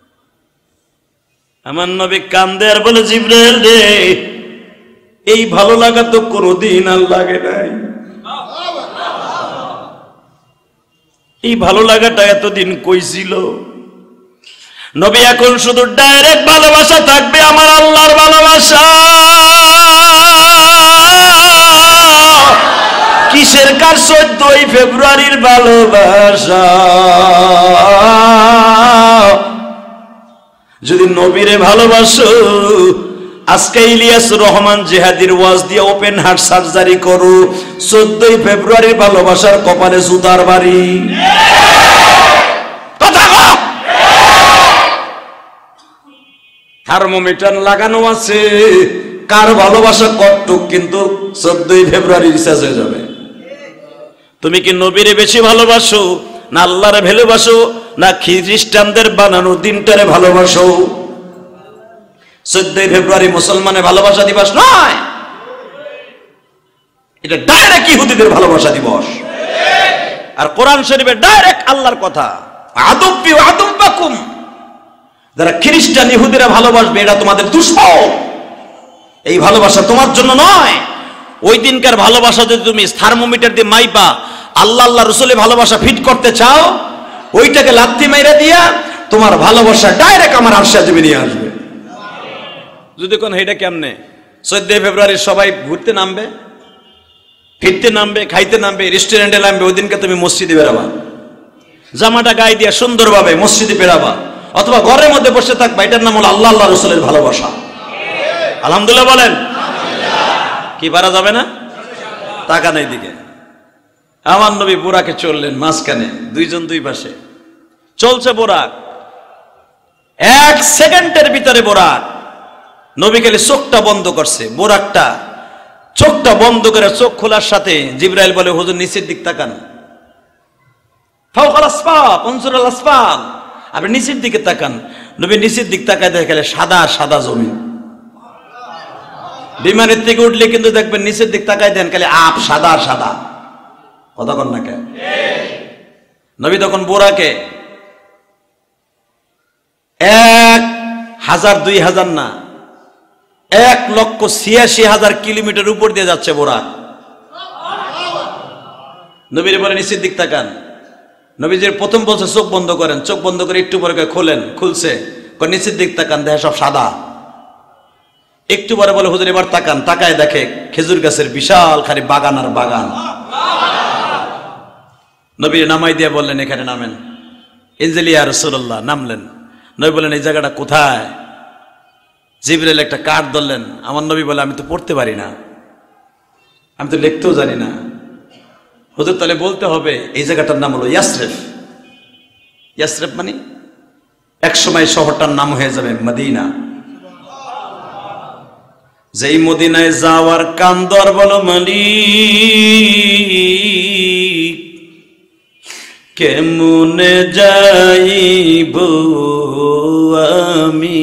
S1: আমার নবী কান্দে আর বলে, জিব্রাইল রে, এই ভালো লাগা তো কোনোদিন আর লাগে নাই। এই ভালো লাগাটা এতদিন কই ছিল? নবী এখন শুধু ডাইরেক্ট ভালোবাসা থাকবে, আমার আল্লাহর ভালোবাসা। কিসের কার চোদ্দই ফেব্রুয়ারির ভালোবাসা? যদি নবীরে ভালোবাসো, আজকে ইলিয়াস রহমান জিহাদির ওয়াজ দিয়ে ওপেন হার্ট সার্জারি করো, চোদ্দই ফেব্রুয়ারির ভালোবাসার কপালে জুতার বাড়ি। থার্মোমিটার লাগানো আছে, কার ভালোবাসা কতটুক, কিন্তু চোদ্দই ফেব্রুয়ারি রিচার্জ হয়ে যাবে। তুমি কি নবীরে বেশি ভালোবাসো, না আল্লাহরে ভালোবাসো, না খ্রিস্টানদের বানানো দিনটারে ভালোবাসো? চোদ্দই ফেব্রুয়ারি মুসলমানের ভালোবাসা দিবস নয়, এটা ডাইরেক্ট ইহুদিদের ভালোবাসা দিবস। আর কোরআন শরীফে ডাইরেক্ট আল্লাহর কথা, আদব্বি আদব্বাকুম, যারা খ্রিস্টান ইহুদিরা ভালোবাসবে, এটা তোমাদের দুশমন। এই ভালোবাসা তোমার জন্য নয়। ওই দিনকার ভালোবাসা যদি তুমি থার্মোমিটার দিয়ে মাইপা আল্লাহ আল্লাহ রসুলের ভালোবাসা ফিট করতে চাও, ওইটাকে লাথি মাইরা দিয়া তোমার ভালোবাসা ডাইরেক্ট আমার আরশে আজিমে নিয়ে আসবে। যদি কোন এটা কেমনে? চোদ্দই ফেব্রুয়ারি সবাই ঘুরতে নামবে, ফিরতে নামবে, খাইতে নামবে, রেস্টুরেন্টে নামবে, ওই দিনকে তুমি মসজিদে বেরাবা, জামাটা গায়ে দিয়া সুন্দরভাবে মসজিদে বেরাবা, অথবা ঘরের মধ্যে বসে থাকবা। এটার নাম হলো আল্লাহ আল্লাহ রসুলের ভালোবাসা। আলহামদুলিল্লাহ বলেন। কি পারা যাবে না? তাকান এইদিকে। আমার নবী বোরাকে চললেন মাঝখানে, দুইজন দুই পাশে চলছে বোরাক। এক সেকেন্ডের ভিতরে বোরাক নবী খালি চোখটা বন্ধ করছে, বোরাকটা চোখটা বন্ধ করে চোখ খোলার সাথে জিবরাইল বলে, হুজুর নিচের দিক তাকান। ফাওকাল আসফাল উনজুরুল আসফাল, আপনি নিচের দিকে তাকান। নবী নিচের দিক তাকায় দেখে সাদা সাদা জমি। বিমানের থেকে উঠলে কিন্তু দেখবেন নিচের দিক তাকায় দেন, খালি আপ সাদা সাদা, কথা কন না কে? নবী তখন বোরাকে এক হাজার দুই হাজার না, এক লক্ষ ছিয়াশি হাজার কিলোমিটার উপর দিয়ে যাচ্ছে বোরাক। নবীর বলে নিচের দিক তাকান। নবীজির প্রথম বলছে চোখ বন্ধ করেন, চোখ বন্ধ করে একটু পরে খোলেন, খুলছে, নিচের দিক তাকান, দেখে সব সাদা। একটু পরে বলে, হুজুর এবার তাকান, তাকায় দেখে খেজুর গাছের বিশাল খালি বাগান আর বাগান। নবীর নামাই দিয়ে বললেন, এখানে নামেন। ইনজিলি ইয়া রাসূলুল্লাহ, নামলেন। নবী বললেন, এই জায়গাটা কোথায়? জিবরাইল একটা কার্ড ধরলেন। আমার নবী বলে, আমি তো পড়তে পারি না, আমি তো লিখতেও জানি না। হুজুর তাহলে বলতে হবে, এই জায়গাটার নাম হলো ইয়াসরিফ। ইয়াসরিব মানে এক সময় শহরটার নাম হয়ে যাবে মদিনা। যেই মদিনায় যাওয়ার কান্দর বলো মালিক, কেমনে যাইব আমি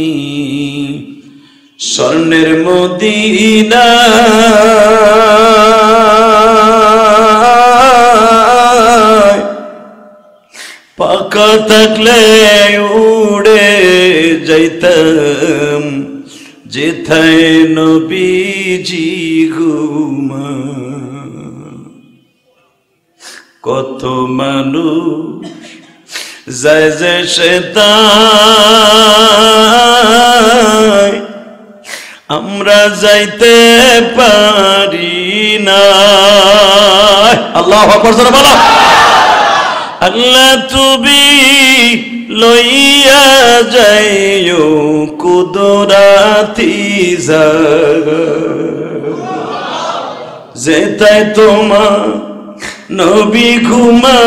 S1: স্বর্ণের মদিনা, পাকা থাকলে উড়ে যাইতাম যেথায় নবীজি ঘুমা। কত মানুষ যায় যে সে তাই, আমরা যাইতে পারি না। আল্লাহু আকবার জোরে বলো। আল্লাহ তুমি লইয়া যাইও কুদরাতি যেতাই তোমার নবী ঘুমা,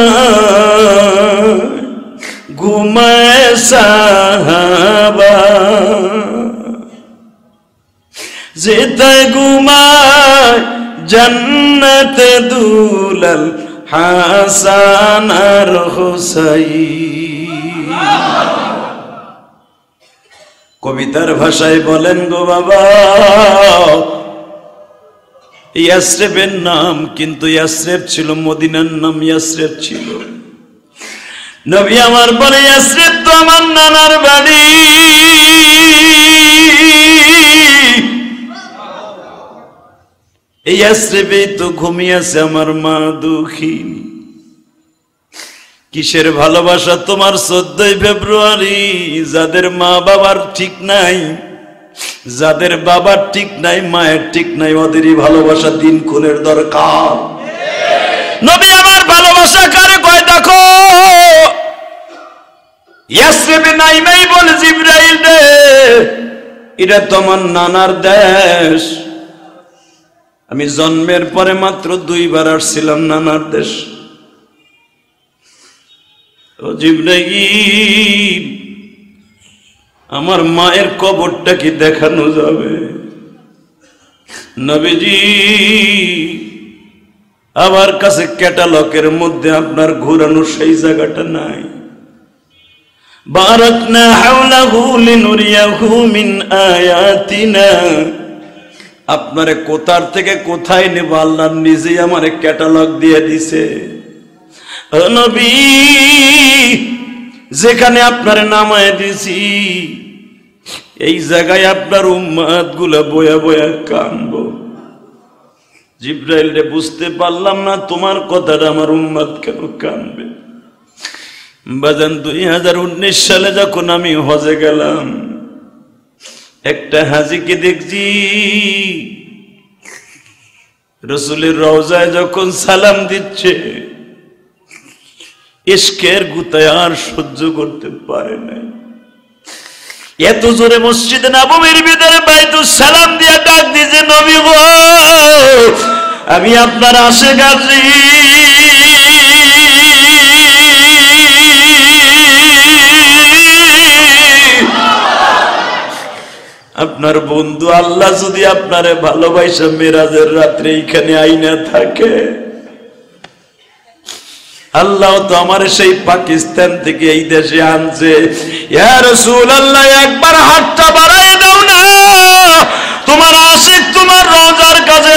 S1: ঘুমায় সাহাবা যেতাই ঘুমায় জান্নাতে দুলাল হাসান আর হুসাইন। কবিতার ভাষায় বলেন গো বাবা, ইয়াসরিবের নাম কিন্তু ইয়াসরিব ছিল, মদিনার নাম ইয়াসরিব ছিল। নবী আমার বলে ইয়াসরিব তো আমার নানার বাড়ি, এই ইয়াসরিবেই তো ঘুমিয়েছে আমার মা দুঃখিনী। কিসের ভালোবাসা তোমার চোদ্দই ফেব্রুয়ারি, যাদের মা বাবার ঠিক নাই, যাদের বাবার ঠিক নাই, মায়ের ঠিক নাই, ওদেরই ভালোবাসা দিন খুনের দরকার। নবী আমার ভালোবাসা কারে কয় দেখো, ইয়াসরিবে নাইমেই বলে জিবরাইল রে, এটা তোমার নানার দেশ। আমি জন্মের পরে মাত্র দুইবার আসছিলাম নানার দেশ। ও জিবরাইল, আমার মায়ের কবরটা কি দেখানো যাবে? নবীজি আমার কাছে ক্যাটালগের মধ্যে আপনার ঘোরানো সেই জায়গাটা নাই। বারাকনা হাওলাহু লিনুরিয়াহু মিন আয়াতিনা, আপনারে কোথার থেকে কোথায় নেব আল্লাহ নিজেই আমারে ক্যাটালগ দিয়ে দিছে। ও নবী, যেখানে আপনারে নামায় দিছি এই জায়গায় আপনার উম্মত গুলা বয়া বয়া কানবো। জিবরাইল রে বুঝতে পারলাম না তোমার কথাটা আমার উম্মত কেন কানবে। বাজান দুই হাজার উনিশ সালে যখন আমি হজে গেলাম, একটা হাজিকে দেখছি রসুলের রওজায় যখন সালাম দিচ্ছে, ইশকের গুতায় আর সহ্য করতে পারে নাই। এত জোরে মসজিদে নববীর ভিতরে বাইতুস সালাম দিয়া ডাক দিয়েছে, নবী গো আমি আপনার আশিক আছি, আপনার বন্ধু আল্লাহ যদি আপনারে ভালোবাসা মেরাজের রাত্রে এইখানে আইনা থাকে, আল্লাহ তো আমার সেই পাকিস্তান থেকে এই দেশে আনছে। ইয়া রাসূলুল্লাহ, একবার হাতটা বাড়ায় দাও না, তোমার আশিক তোমার রওজার কাছে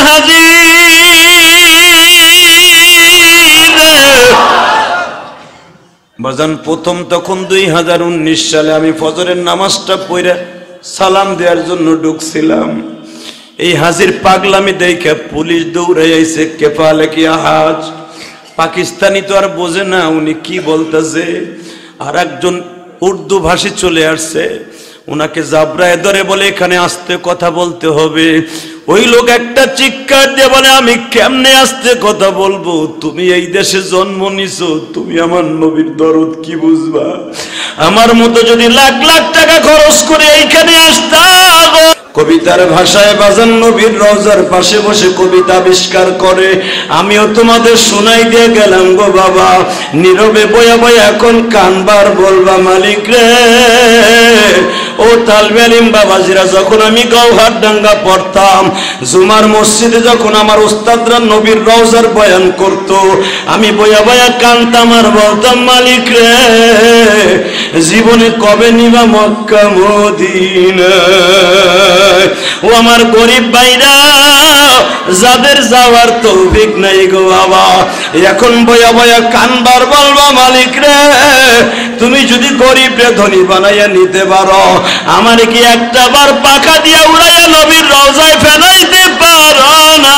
S1: হাজির। বাজান প্রথম তখন দুই হাজার উনিশ সালে আমি ফজরের নামাজটা পড়ে সালাম দেওয়ার জন্য ঢুকছিলাম, এই হাজির পাগলামি দেখে পুলিশ দৌড়ে আইছে, কেফালে কি হাজ। পাকিস্তানি তো আর বোঝে না উনি কি বলতেছে, আর একজন উর্দু ভাষী চলে আসছে, উনাকে জাবরায় ধরে বলে এখানে আসতে কথা বলতে হবে। ওই লোক একটা চিৎকার দিয়ে বলে আমি কেমনে আসতে কথা বলবো, তুমি এই দেশে জন্ম নিছো, তুমি আমার নবীর দরদ কি বুঝবা? আমার মতো যদি লাখ লাখ টাকা খরচ করে এইখানে আসতাম, কবিতার ভাষায় বাজান নবীর রওজার পাশে বসে কবিতা আবিষ্কার করে। আমিও তোমাদের শোনাই দিয়ে গেলাম গো বাবা, নীরবে বয়া বয়া এখন কানবার বলবা মালিক রে। ও তালবে আলিম বাবাজিরা, যখন আমি গৌহার ডাঙ্গা পড়তাম, জুমার মসজিদে যখন আমার উস্তাদরা নবীর রওজার বয়ান করত, আমি বয়া বয়া কানতাম আর বলতাম মালিক রে, জীবনে কবে নিবা মক্কা মদিনা। ও আমার গরিব ভাইরা, যাদের যাওয়ার তৌফিক নাই গো বাবা, এখন বয়া বয়া কানবার বলবা মালিক রে, তুমি যদি গরিব রে ধনী বানাইয়া নিতে পারো, আমার কি একটা বার পাখা দিয়া উড়াইয়া নবীর রওজায় ফেলাইতে পারো না?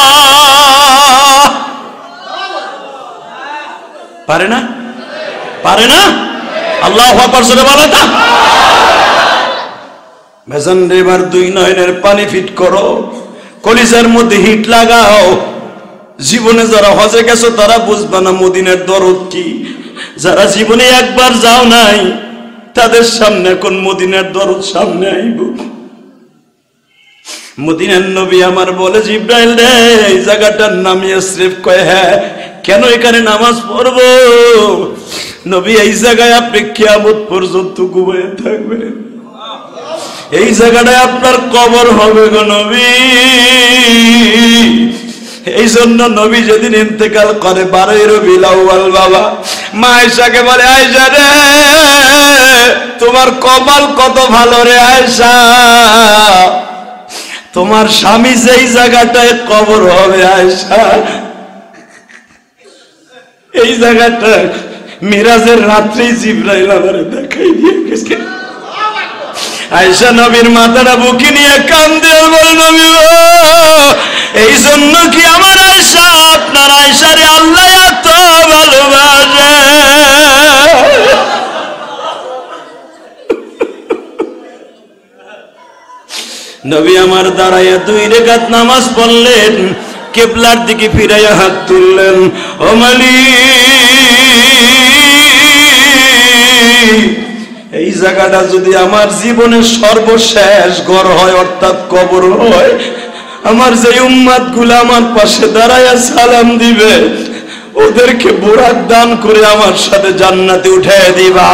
S1: পারে না? পারে না? আল্লাহু আকবার জোরে বলো তো। ভেজান এবার দুই নয়নের পানি ফিট করো, কলিজার মধ্যে হিট লাগাও। জীবনে যারা হজে গেছো তারা বুঝবা না মদিনার দরদ কি। যারা জীবনে একবার যাও নাই তাদের সামনে এখন মদিনার দরদ সামনে আইব। মদিনার নবী আমার বলে, জিব্রাইল রে, এই জায়গাটার নাম ইয়াসরিফ। কয় হ্যাঁ, কেন এখানে নামাজ পড়বো? নবী, এই জায়গায় আপনি কিয়ামত পর্যন্ত ঘুমিয়ে থাকবেন, এই জায়গাটায় আপনার কবর হবে গো নবী। এই জন্য নবী যেদিন ইন্তেকাল করে বারোই রবিউল আউয়াল, বাবা মা আয়েশাকে বলে, আয়েশা রে, তোমার কপাল কত ভালো রে আয়েশা, তোমার স্বামী যেই জায়গাটায় কবর হবে আয়েশা, এই জায়গাটা মিরাজের রাত্রি জিবরাইল আমারে দেখাই দিয়ে গেছে। আয়েশা নবীর মাথাটা বুকে নিয়ে কান্দে আর বলে, নবী এই জন্য কি আমার আয়েশা, আপনার আয়েশারে আল্লাহ এত ভালোবাসে। নবী আমার দাঁড়াইয়া দুই রাকাত নামাজ পড়লেন, কিবলার দিকে ফিরাইয়া হাত তুললেন, ও মালিক, এই জায়গাটা যদি আমার জীবনের সর্বশেষ ঘর হয়, অর্থাৎ কবর হয়, আমার যে উম্মত গুলা আমার পাশে দাঁড়াইয়া সালাম দিবে, ওদেরকে বোরাক দান করে আমার সাথে জান্নাতে উঠায় দিবা।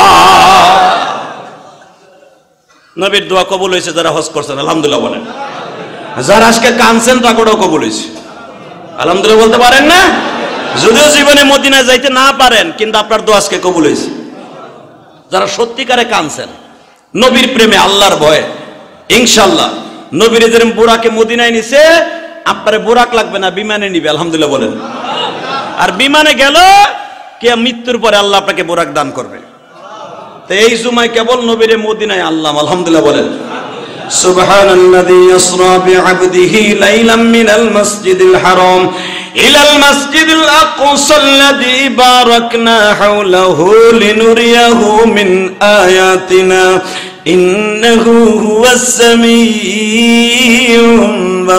S1: নবীর দোয়া কবুল হয়েছে যারা হজ করছেন, আলহামদুলিল্লাহ বলেন। যারা আজকে কানছেন তাকেও কবুল হয়েছে, আলহামদুলিল্লাহ বলতে পারেন না? যদিও জীবনে মদিনায় যাইতে না পারেন, কিন্তু আপনার দোয়া আজকে কবুল হয়েছে। যারা সত্যিকারে কানছেন নবীর প্রেমে, আল্লাহর ভয়ে, ইনশাআল্লাহ নবীর যেরকম বোরাকে মদিনায় নিছে, আপনারে বোরাক লাগবে না, বিমানে নিবে, আলহামদুলিল্লাহ বলেন। আর বিমানে গেল কে মৃত্যুর পরে আল্লাহ আপনাকে বোরাক দান করবে। তো এই জুমায় কেবল নবীর মদিনায় আল্লাহ, আলহামদুলিল্লাহ বলেন। সুবহানাল্লাযী ইসরা বিআবদিহি লাইলাম মিনাল মাসজিদিল হারাম ইলাল মাসজিদিল আকসাল্লাযী বারাকনা হাওলাহু লিনুরিয়াহু মিন আয়াতিনা ইন্নাহু হুয়াস সামিউল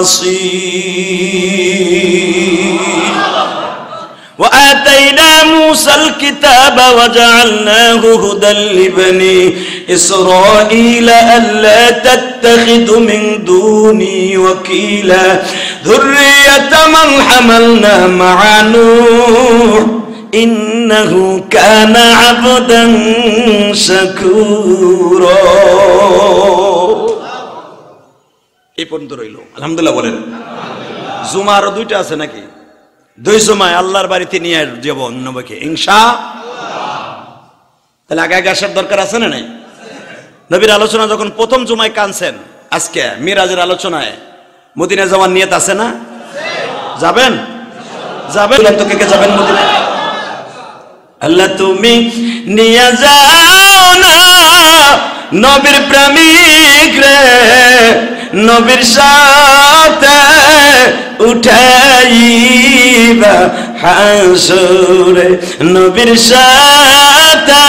S1: বাসীর। وآتينا موسى الكتاب وجعلناه هدى لبني إسرائيل ألا تتخذوا من دوني وكيلا ذرية من حملنا مع نوح إنه كان عبدا شكورا। এই পর্যন্ত রইল, আলহামদুলিল্লাহ বলেন। জুমা আরো দুইটা আছে নাকি? দুই সময় আল্লাহর বাড়িতে নিয়ে যাব নবীকে ইনশাআল্লাহ। তাহলে আগে আগে আসার দরকার আছে না নাই? নবীর আলোচনা যখন প্রথম জুমায় কানছেন, আজকে মিরাজের আলোচনায় মদিনায় যাওয়ার নিয়ত আছে না? যাবেন? যাবেন তো কে কে যাবেন মদিনায়? আল্লাহ তুমি নিয়ে যাও না নবীর প্রেমিক রে, নবীর সাথে উঠাইবা হাসরে, নবীর সাথে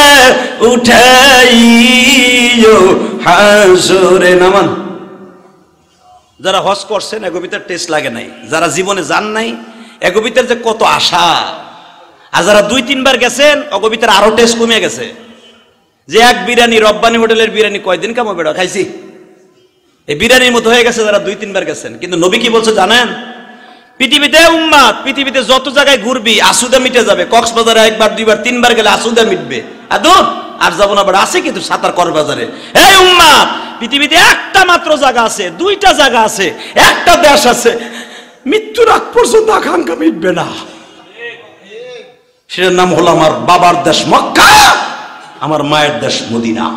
S1: উঠাইও হাসরে। নামান যারা হজ করছেন এগোবিতার টেস্ট লাগে নাই, যারা জীবনে যান নাই এগোবিতার যে কত আশা, আর যারা দুই তিনবার গেছেন অগোবিতার আরো টেস্ট কমে গেছে। যে এক বিরিয়ানি রব্বানি হোটেলের বিরিয়ানি কয়দিন কামো বেড়া খাইছি,
S2: এই বিরিয়ানির মতো হয়ে গেছে যারা দুই তিনবার গেছেন। কিন্তু নবী কি বলছে জানেন? পৃথিবীতে উম্মাত, পৃথিবীতে যত জায়গায় ঘুরবি আসুদা মিটে যাবে। কক্সবাজারে একবার দুইবার তিনবার গেলে আসুদা মিটবে। আর দূর আর যাবো না, আবার আছে কিন্তু সাতার কক্সবাজারে। এই উম্মাত, পৃথিবীতে একটা মাত্র জায়গা আছে, দুইটা জায়গা আছে, একটা দেশ আছে, মৃত্যুর আগ পর্যন্ত আকাঙ্ক্ষা মিটবে না। সেটার নাম হলো আমার বাবার দেশ মক্কা, আমার মায়ের দেশ মদিনা।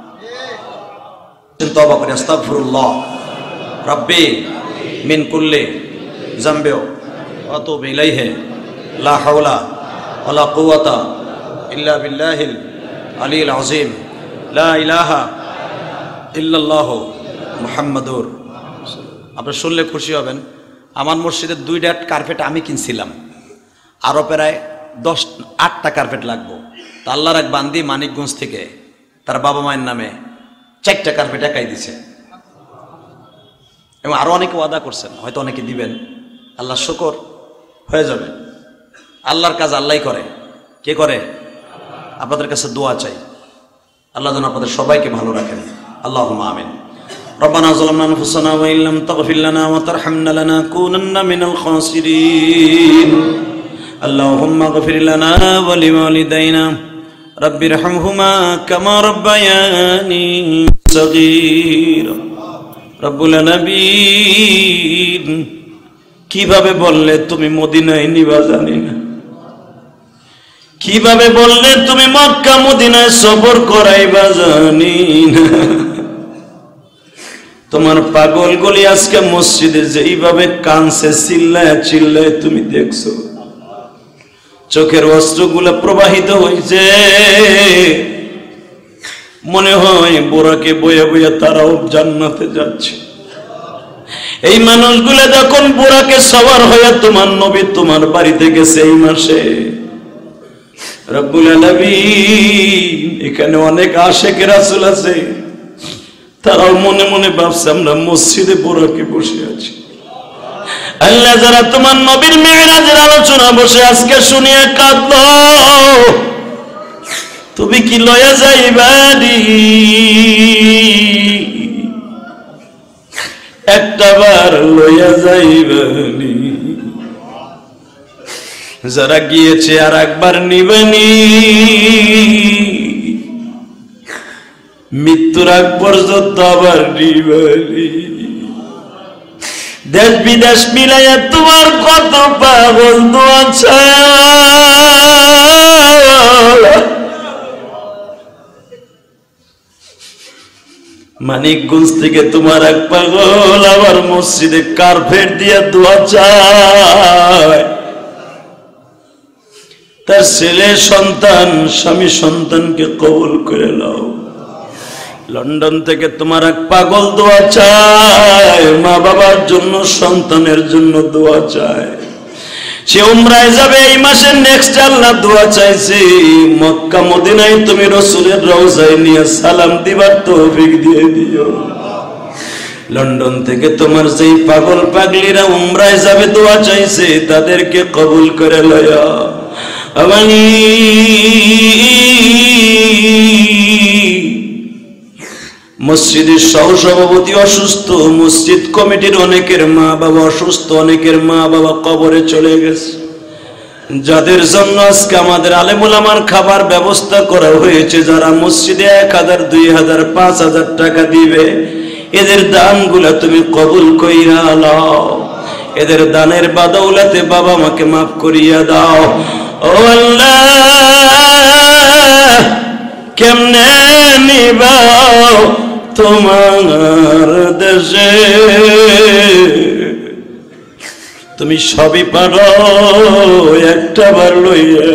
S2: তওবা করে আস্তাগফিরুল্লাহ রাব্বি মিন কুল্লি যামবি ওয়া আতুবু ইলাইহি লা হাওলা ওয়ালা কুওয়াতা ইল্লা বিল্লাহিল আলিয়্যিল আযীম লা ইলাহা ইল্লাল্লাহ মুহাম্মাদুর। আপনারা শুনলে খুশি হবেন, আমার মসজিদের দুইটা কার্পেট আমি কিনছিলাম, আরো প্রায় দশ আটটা কার্পেট লাগবো। তা আল্লাহর এক বান্দি মানিকগঞ্জ থেকে তার বাবা মায়ের নামে চারটা কার্পেট একাই দিছে, এবং আরো অনেকে ওয়াদা করছেন, হয়তো অনেকে দিবেন। আল্লাহ শুকর, হয়ে যাবে। আল্লাহর কাজ আল্লাহই করে। কে করে? আপনাদের কাছে দোয়া চাই, আল্লাহ যেন আপনাদের সবাইকে ভালো রাখেন। আল্লাহুম্মা আমিন। ربنا ظلمنا أنفسنا وإن لم تغفر لنا وترحمنا لنكونن من الخاسرين اللهم اغفر لنا ولوالدينا رب ارحمهما كما ربياني صغيرا رب النبيين। কিভাবে বললে তুমি মদিনায় নিবা জানি না, কিভাবে বললে তুমি মক্কা মদিনায় সফর করাইবা জানি না। তোমার পাগল গলি আজকে মসজিদে যেইভাবে কানছে চিল্লায় চিল্লায় তুমি দেখছো, চোখের অশ্রুগুলো প্রবাহিত হয়েছে, মনে হয় বোরাকে বয়ে বয়ে তারাও জান্নাতে যাচ্ছে। এই মানুষগুলো যখন বোরাকে সওয়ার হয়ে তোমার নবী তোমার বাড়িতে গেছে এই মাসে, রব্বুল আলামিন এখানে অনেক আশিক রাসূল আছে, তারাও মনে মনে ভাবছে আমরা মসজিদে বোরাকে বসে আছি। আল্লাহ যারা তোমার নবীর মেরাজের আলোচনা বসে আজকে শুনিয়ে কাঁদলো, তুমি কি লয়া যাইবানি? একটা বার লয়া যাইবানি? যারা গিয়েছে আর একবার নিবানি, মৃত্যুর আগ পর্যন্ত আবার নিবানি। দেশ বিদেশ মিলাইয়া তোমার কত পাগল দোয়া চায়। মানিকগঞ্জ থেকে তোমার এক পাগল আবার মসজিদে কার্পেট দিয়ে দোয়া চায়, তার ছেলে সন্তান স্বামী সন্তানকে কবুল করে নাও। লন্ডন থেকে তোমার এক পাগল দোয়া চায়, মা বাবার জন্য সন্তানের জন্য দোয়া চায়। সে উমরায় যাবে এই মাসে, নেক্সট আল্লাহ দোয়া চাইছে মক্কা মদিনায় তুমি রাসূলের রওজায় নিয়ে সালাম দিবার তৌফিক দিয়ে দিও। লন্ডন থেকে তোমার যেই পাগল পাগলিরা উমরায় যাবে দোয়া চাইছে, তাদেরকে কবুল করে লয়া। আমি মসজিদের সহসভাপতি অসুস্থ, মসজিদ কমিটির অনেকের মা বাবা অসুস্থ, অনেকের মা বাবা কবরে চলে গেছে। যাদের জন্য আজকে আমাদের আলেমুল আমার খাবার ব্যবস্থা করা হয়েছে, যারা মসজিদে এক হাজার দুই হাজার পাঁচ হাজার টাকা দিবে, এদের দানগুলা তুমি কবুল কইরা নাও। এদের দানের বাদৌলাতে বাবা মাকে মাফ করিয়া দাও। ও আল্লাহ, কেমনে নিবাও তোমার দেশে, তুমি সবই পারো, একটা বার লইয়া।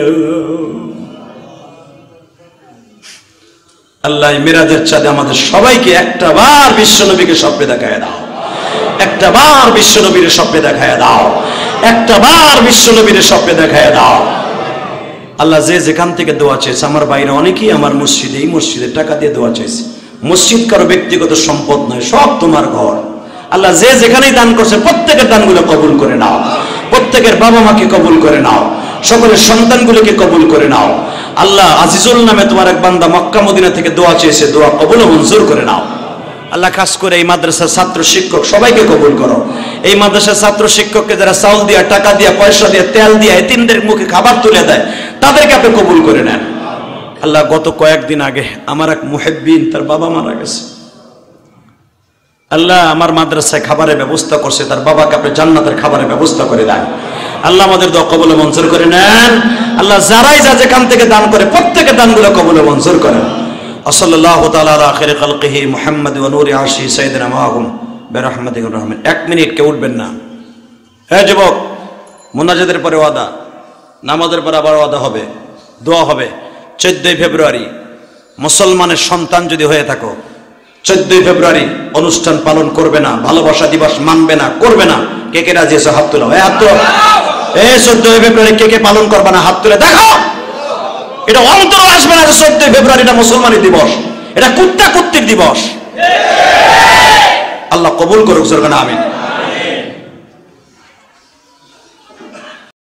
S2: আল্লাহ মিরাজের চাঁদে আমাদের সবাইকে একটা বার বিশ্বনবীকে স্বপ্নে দেখায় দাও, একটা বার বিশ্বনবীর স্বপ্নে দেখায় দাও, একটা বার বিশ্বনবীর স্বপ্নে দেখায় দাও। আল্লাহ যে যেখান থেকে দোয়া চেয়েছে, আমার বাইরে অনেকেই আমার মসজিদে এই মসজিদে টাকা দিয়ে দোয়া চেয়েছে। মসজিদ কারো ব্যক্তিগত সম্পদ নয়, সব তোমার ঘর। আল্লাহ যে যেখানেই দান করছে প্রত্যেকের দানগুলো কবুল করে নাও, প্রত্যেকের বাবা মাকে কবুল করে নাও, সকলের সন্তানগুলোকে কবুল করে নাও। আল্লাহ আজিজুল নামে তোমার এক বান্দা মক্কা মদিনা থেকে দোয়া চেয়েছে, দোয়া কবুল ও মঞ্জুর করে নাও।
S1: আল্লাহ খাস করে এই মাদ্রাসার ছাত্র শিক্ষক সবাইকে কবুল করো। এই মাদ্রাসার ছাত্র শিক্ষককে যারা চাউল দিয়া, টাকা দিয়া, পয়সা দিয়া, তেল দিয়া এতিমদের মুখে খাবার তুলে দেয়, তাদেরকে আপনি কবুল করে নেন। আল্লাহ গত কয়েকদিন আগে আমার এক মুহিব্বিন, তার বাবা মারা গেছে। আল্লাহ আমার মাদ্রাসায় খাবারের ব্যবস্থা করছে, তার বাবাকে আপনি জান্নাতের খাবারের ব্যবস্থা করে দেন। আল্লাহ আমাদের দোয়া কবুল মঞ্জুর করে নেন। আল্লাহ যারাই যা যেখান থেকে দান করে প্রত্যেকের দানগুলো কবুল মঞ্জুর করেন। সাল্লাল্লাহু তাআলা আলা খায়রি খালকিহি মুহাম্মদ ওয়া নূরি আরশি সাইয়্যিদিনা মাহুম বিরহমাতিকা রাহমান। এক মিনিট কেউ উঠবেন না। হ্যাঁ যুবক, মুনাজাতের পরে ওয়াদা, নামাজের পরে আবার ওয়াদা হবে, দোয়া হবে। চোদ্দই ফেব্রুয়ারি মুসলমানের সন্তান যদি হয়ে থাকো, চোদ্দই ফেব্রুয়ারি অনুষ্ঠান পালন করবে না, ভালোবাসা দিবস মানবে না, করবে না, কে কে রাজি আছে হাত তোলো। এই হাত তোলো। এই চোদ্দই ফেব্রুয়ারি কে কে পালন করবে না হাত তুলে দেখো। এটা অন্তর আসবে না যে চোদ্দই ফেব্রুয়ারি এটা মুসলমানের দিবস, এটা কুত্তা কুত্তির দিবস। আল্লাহ কবুল করুক, জোরে আমিন।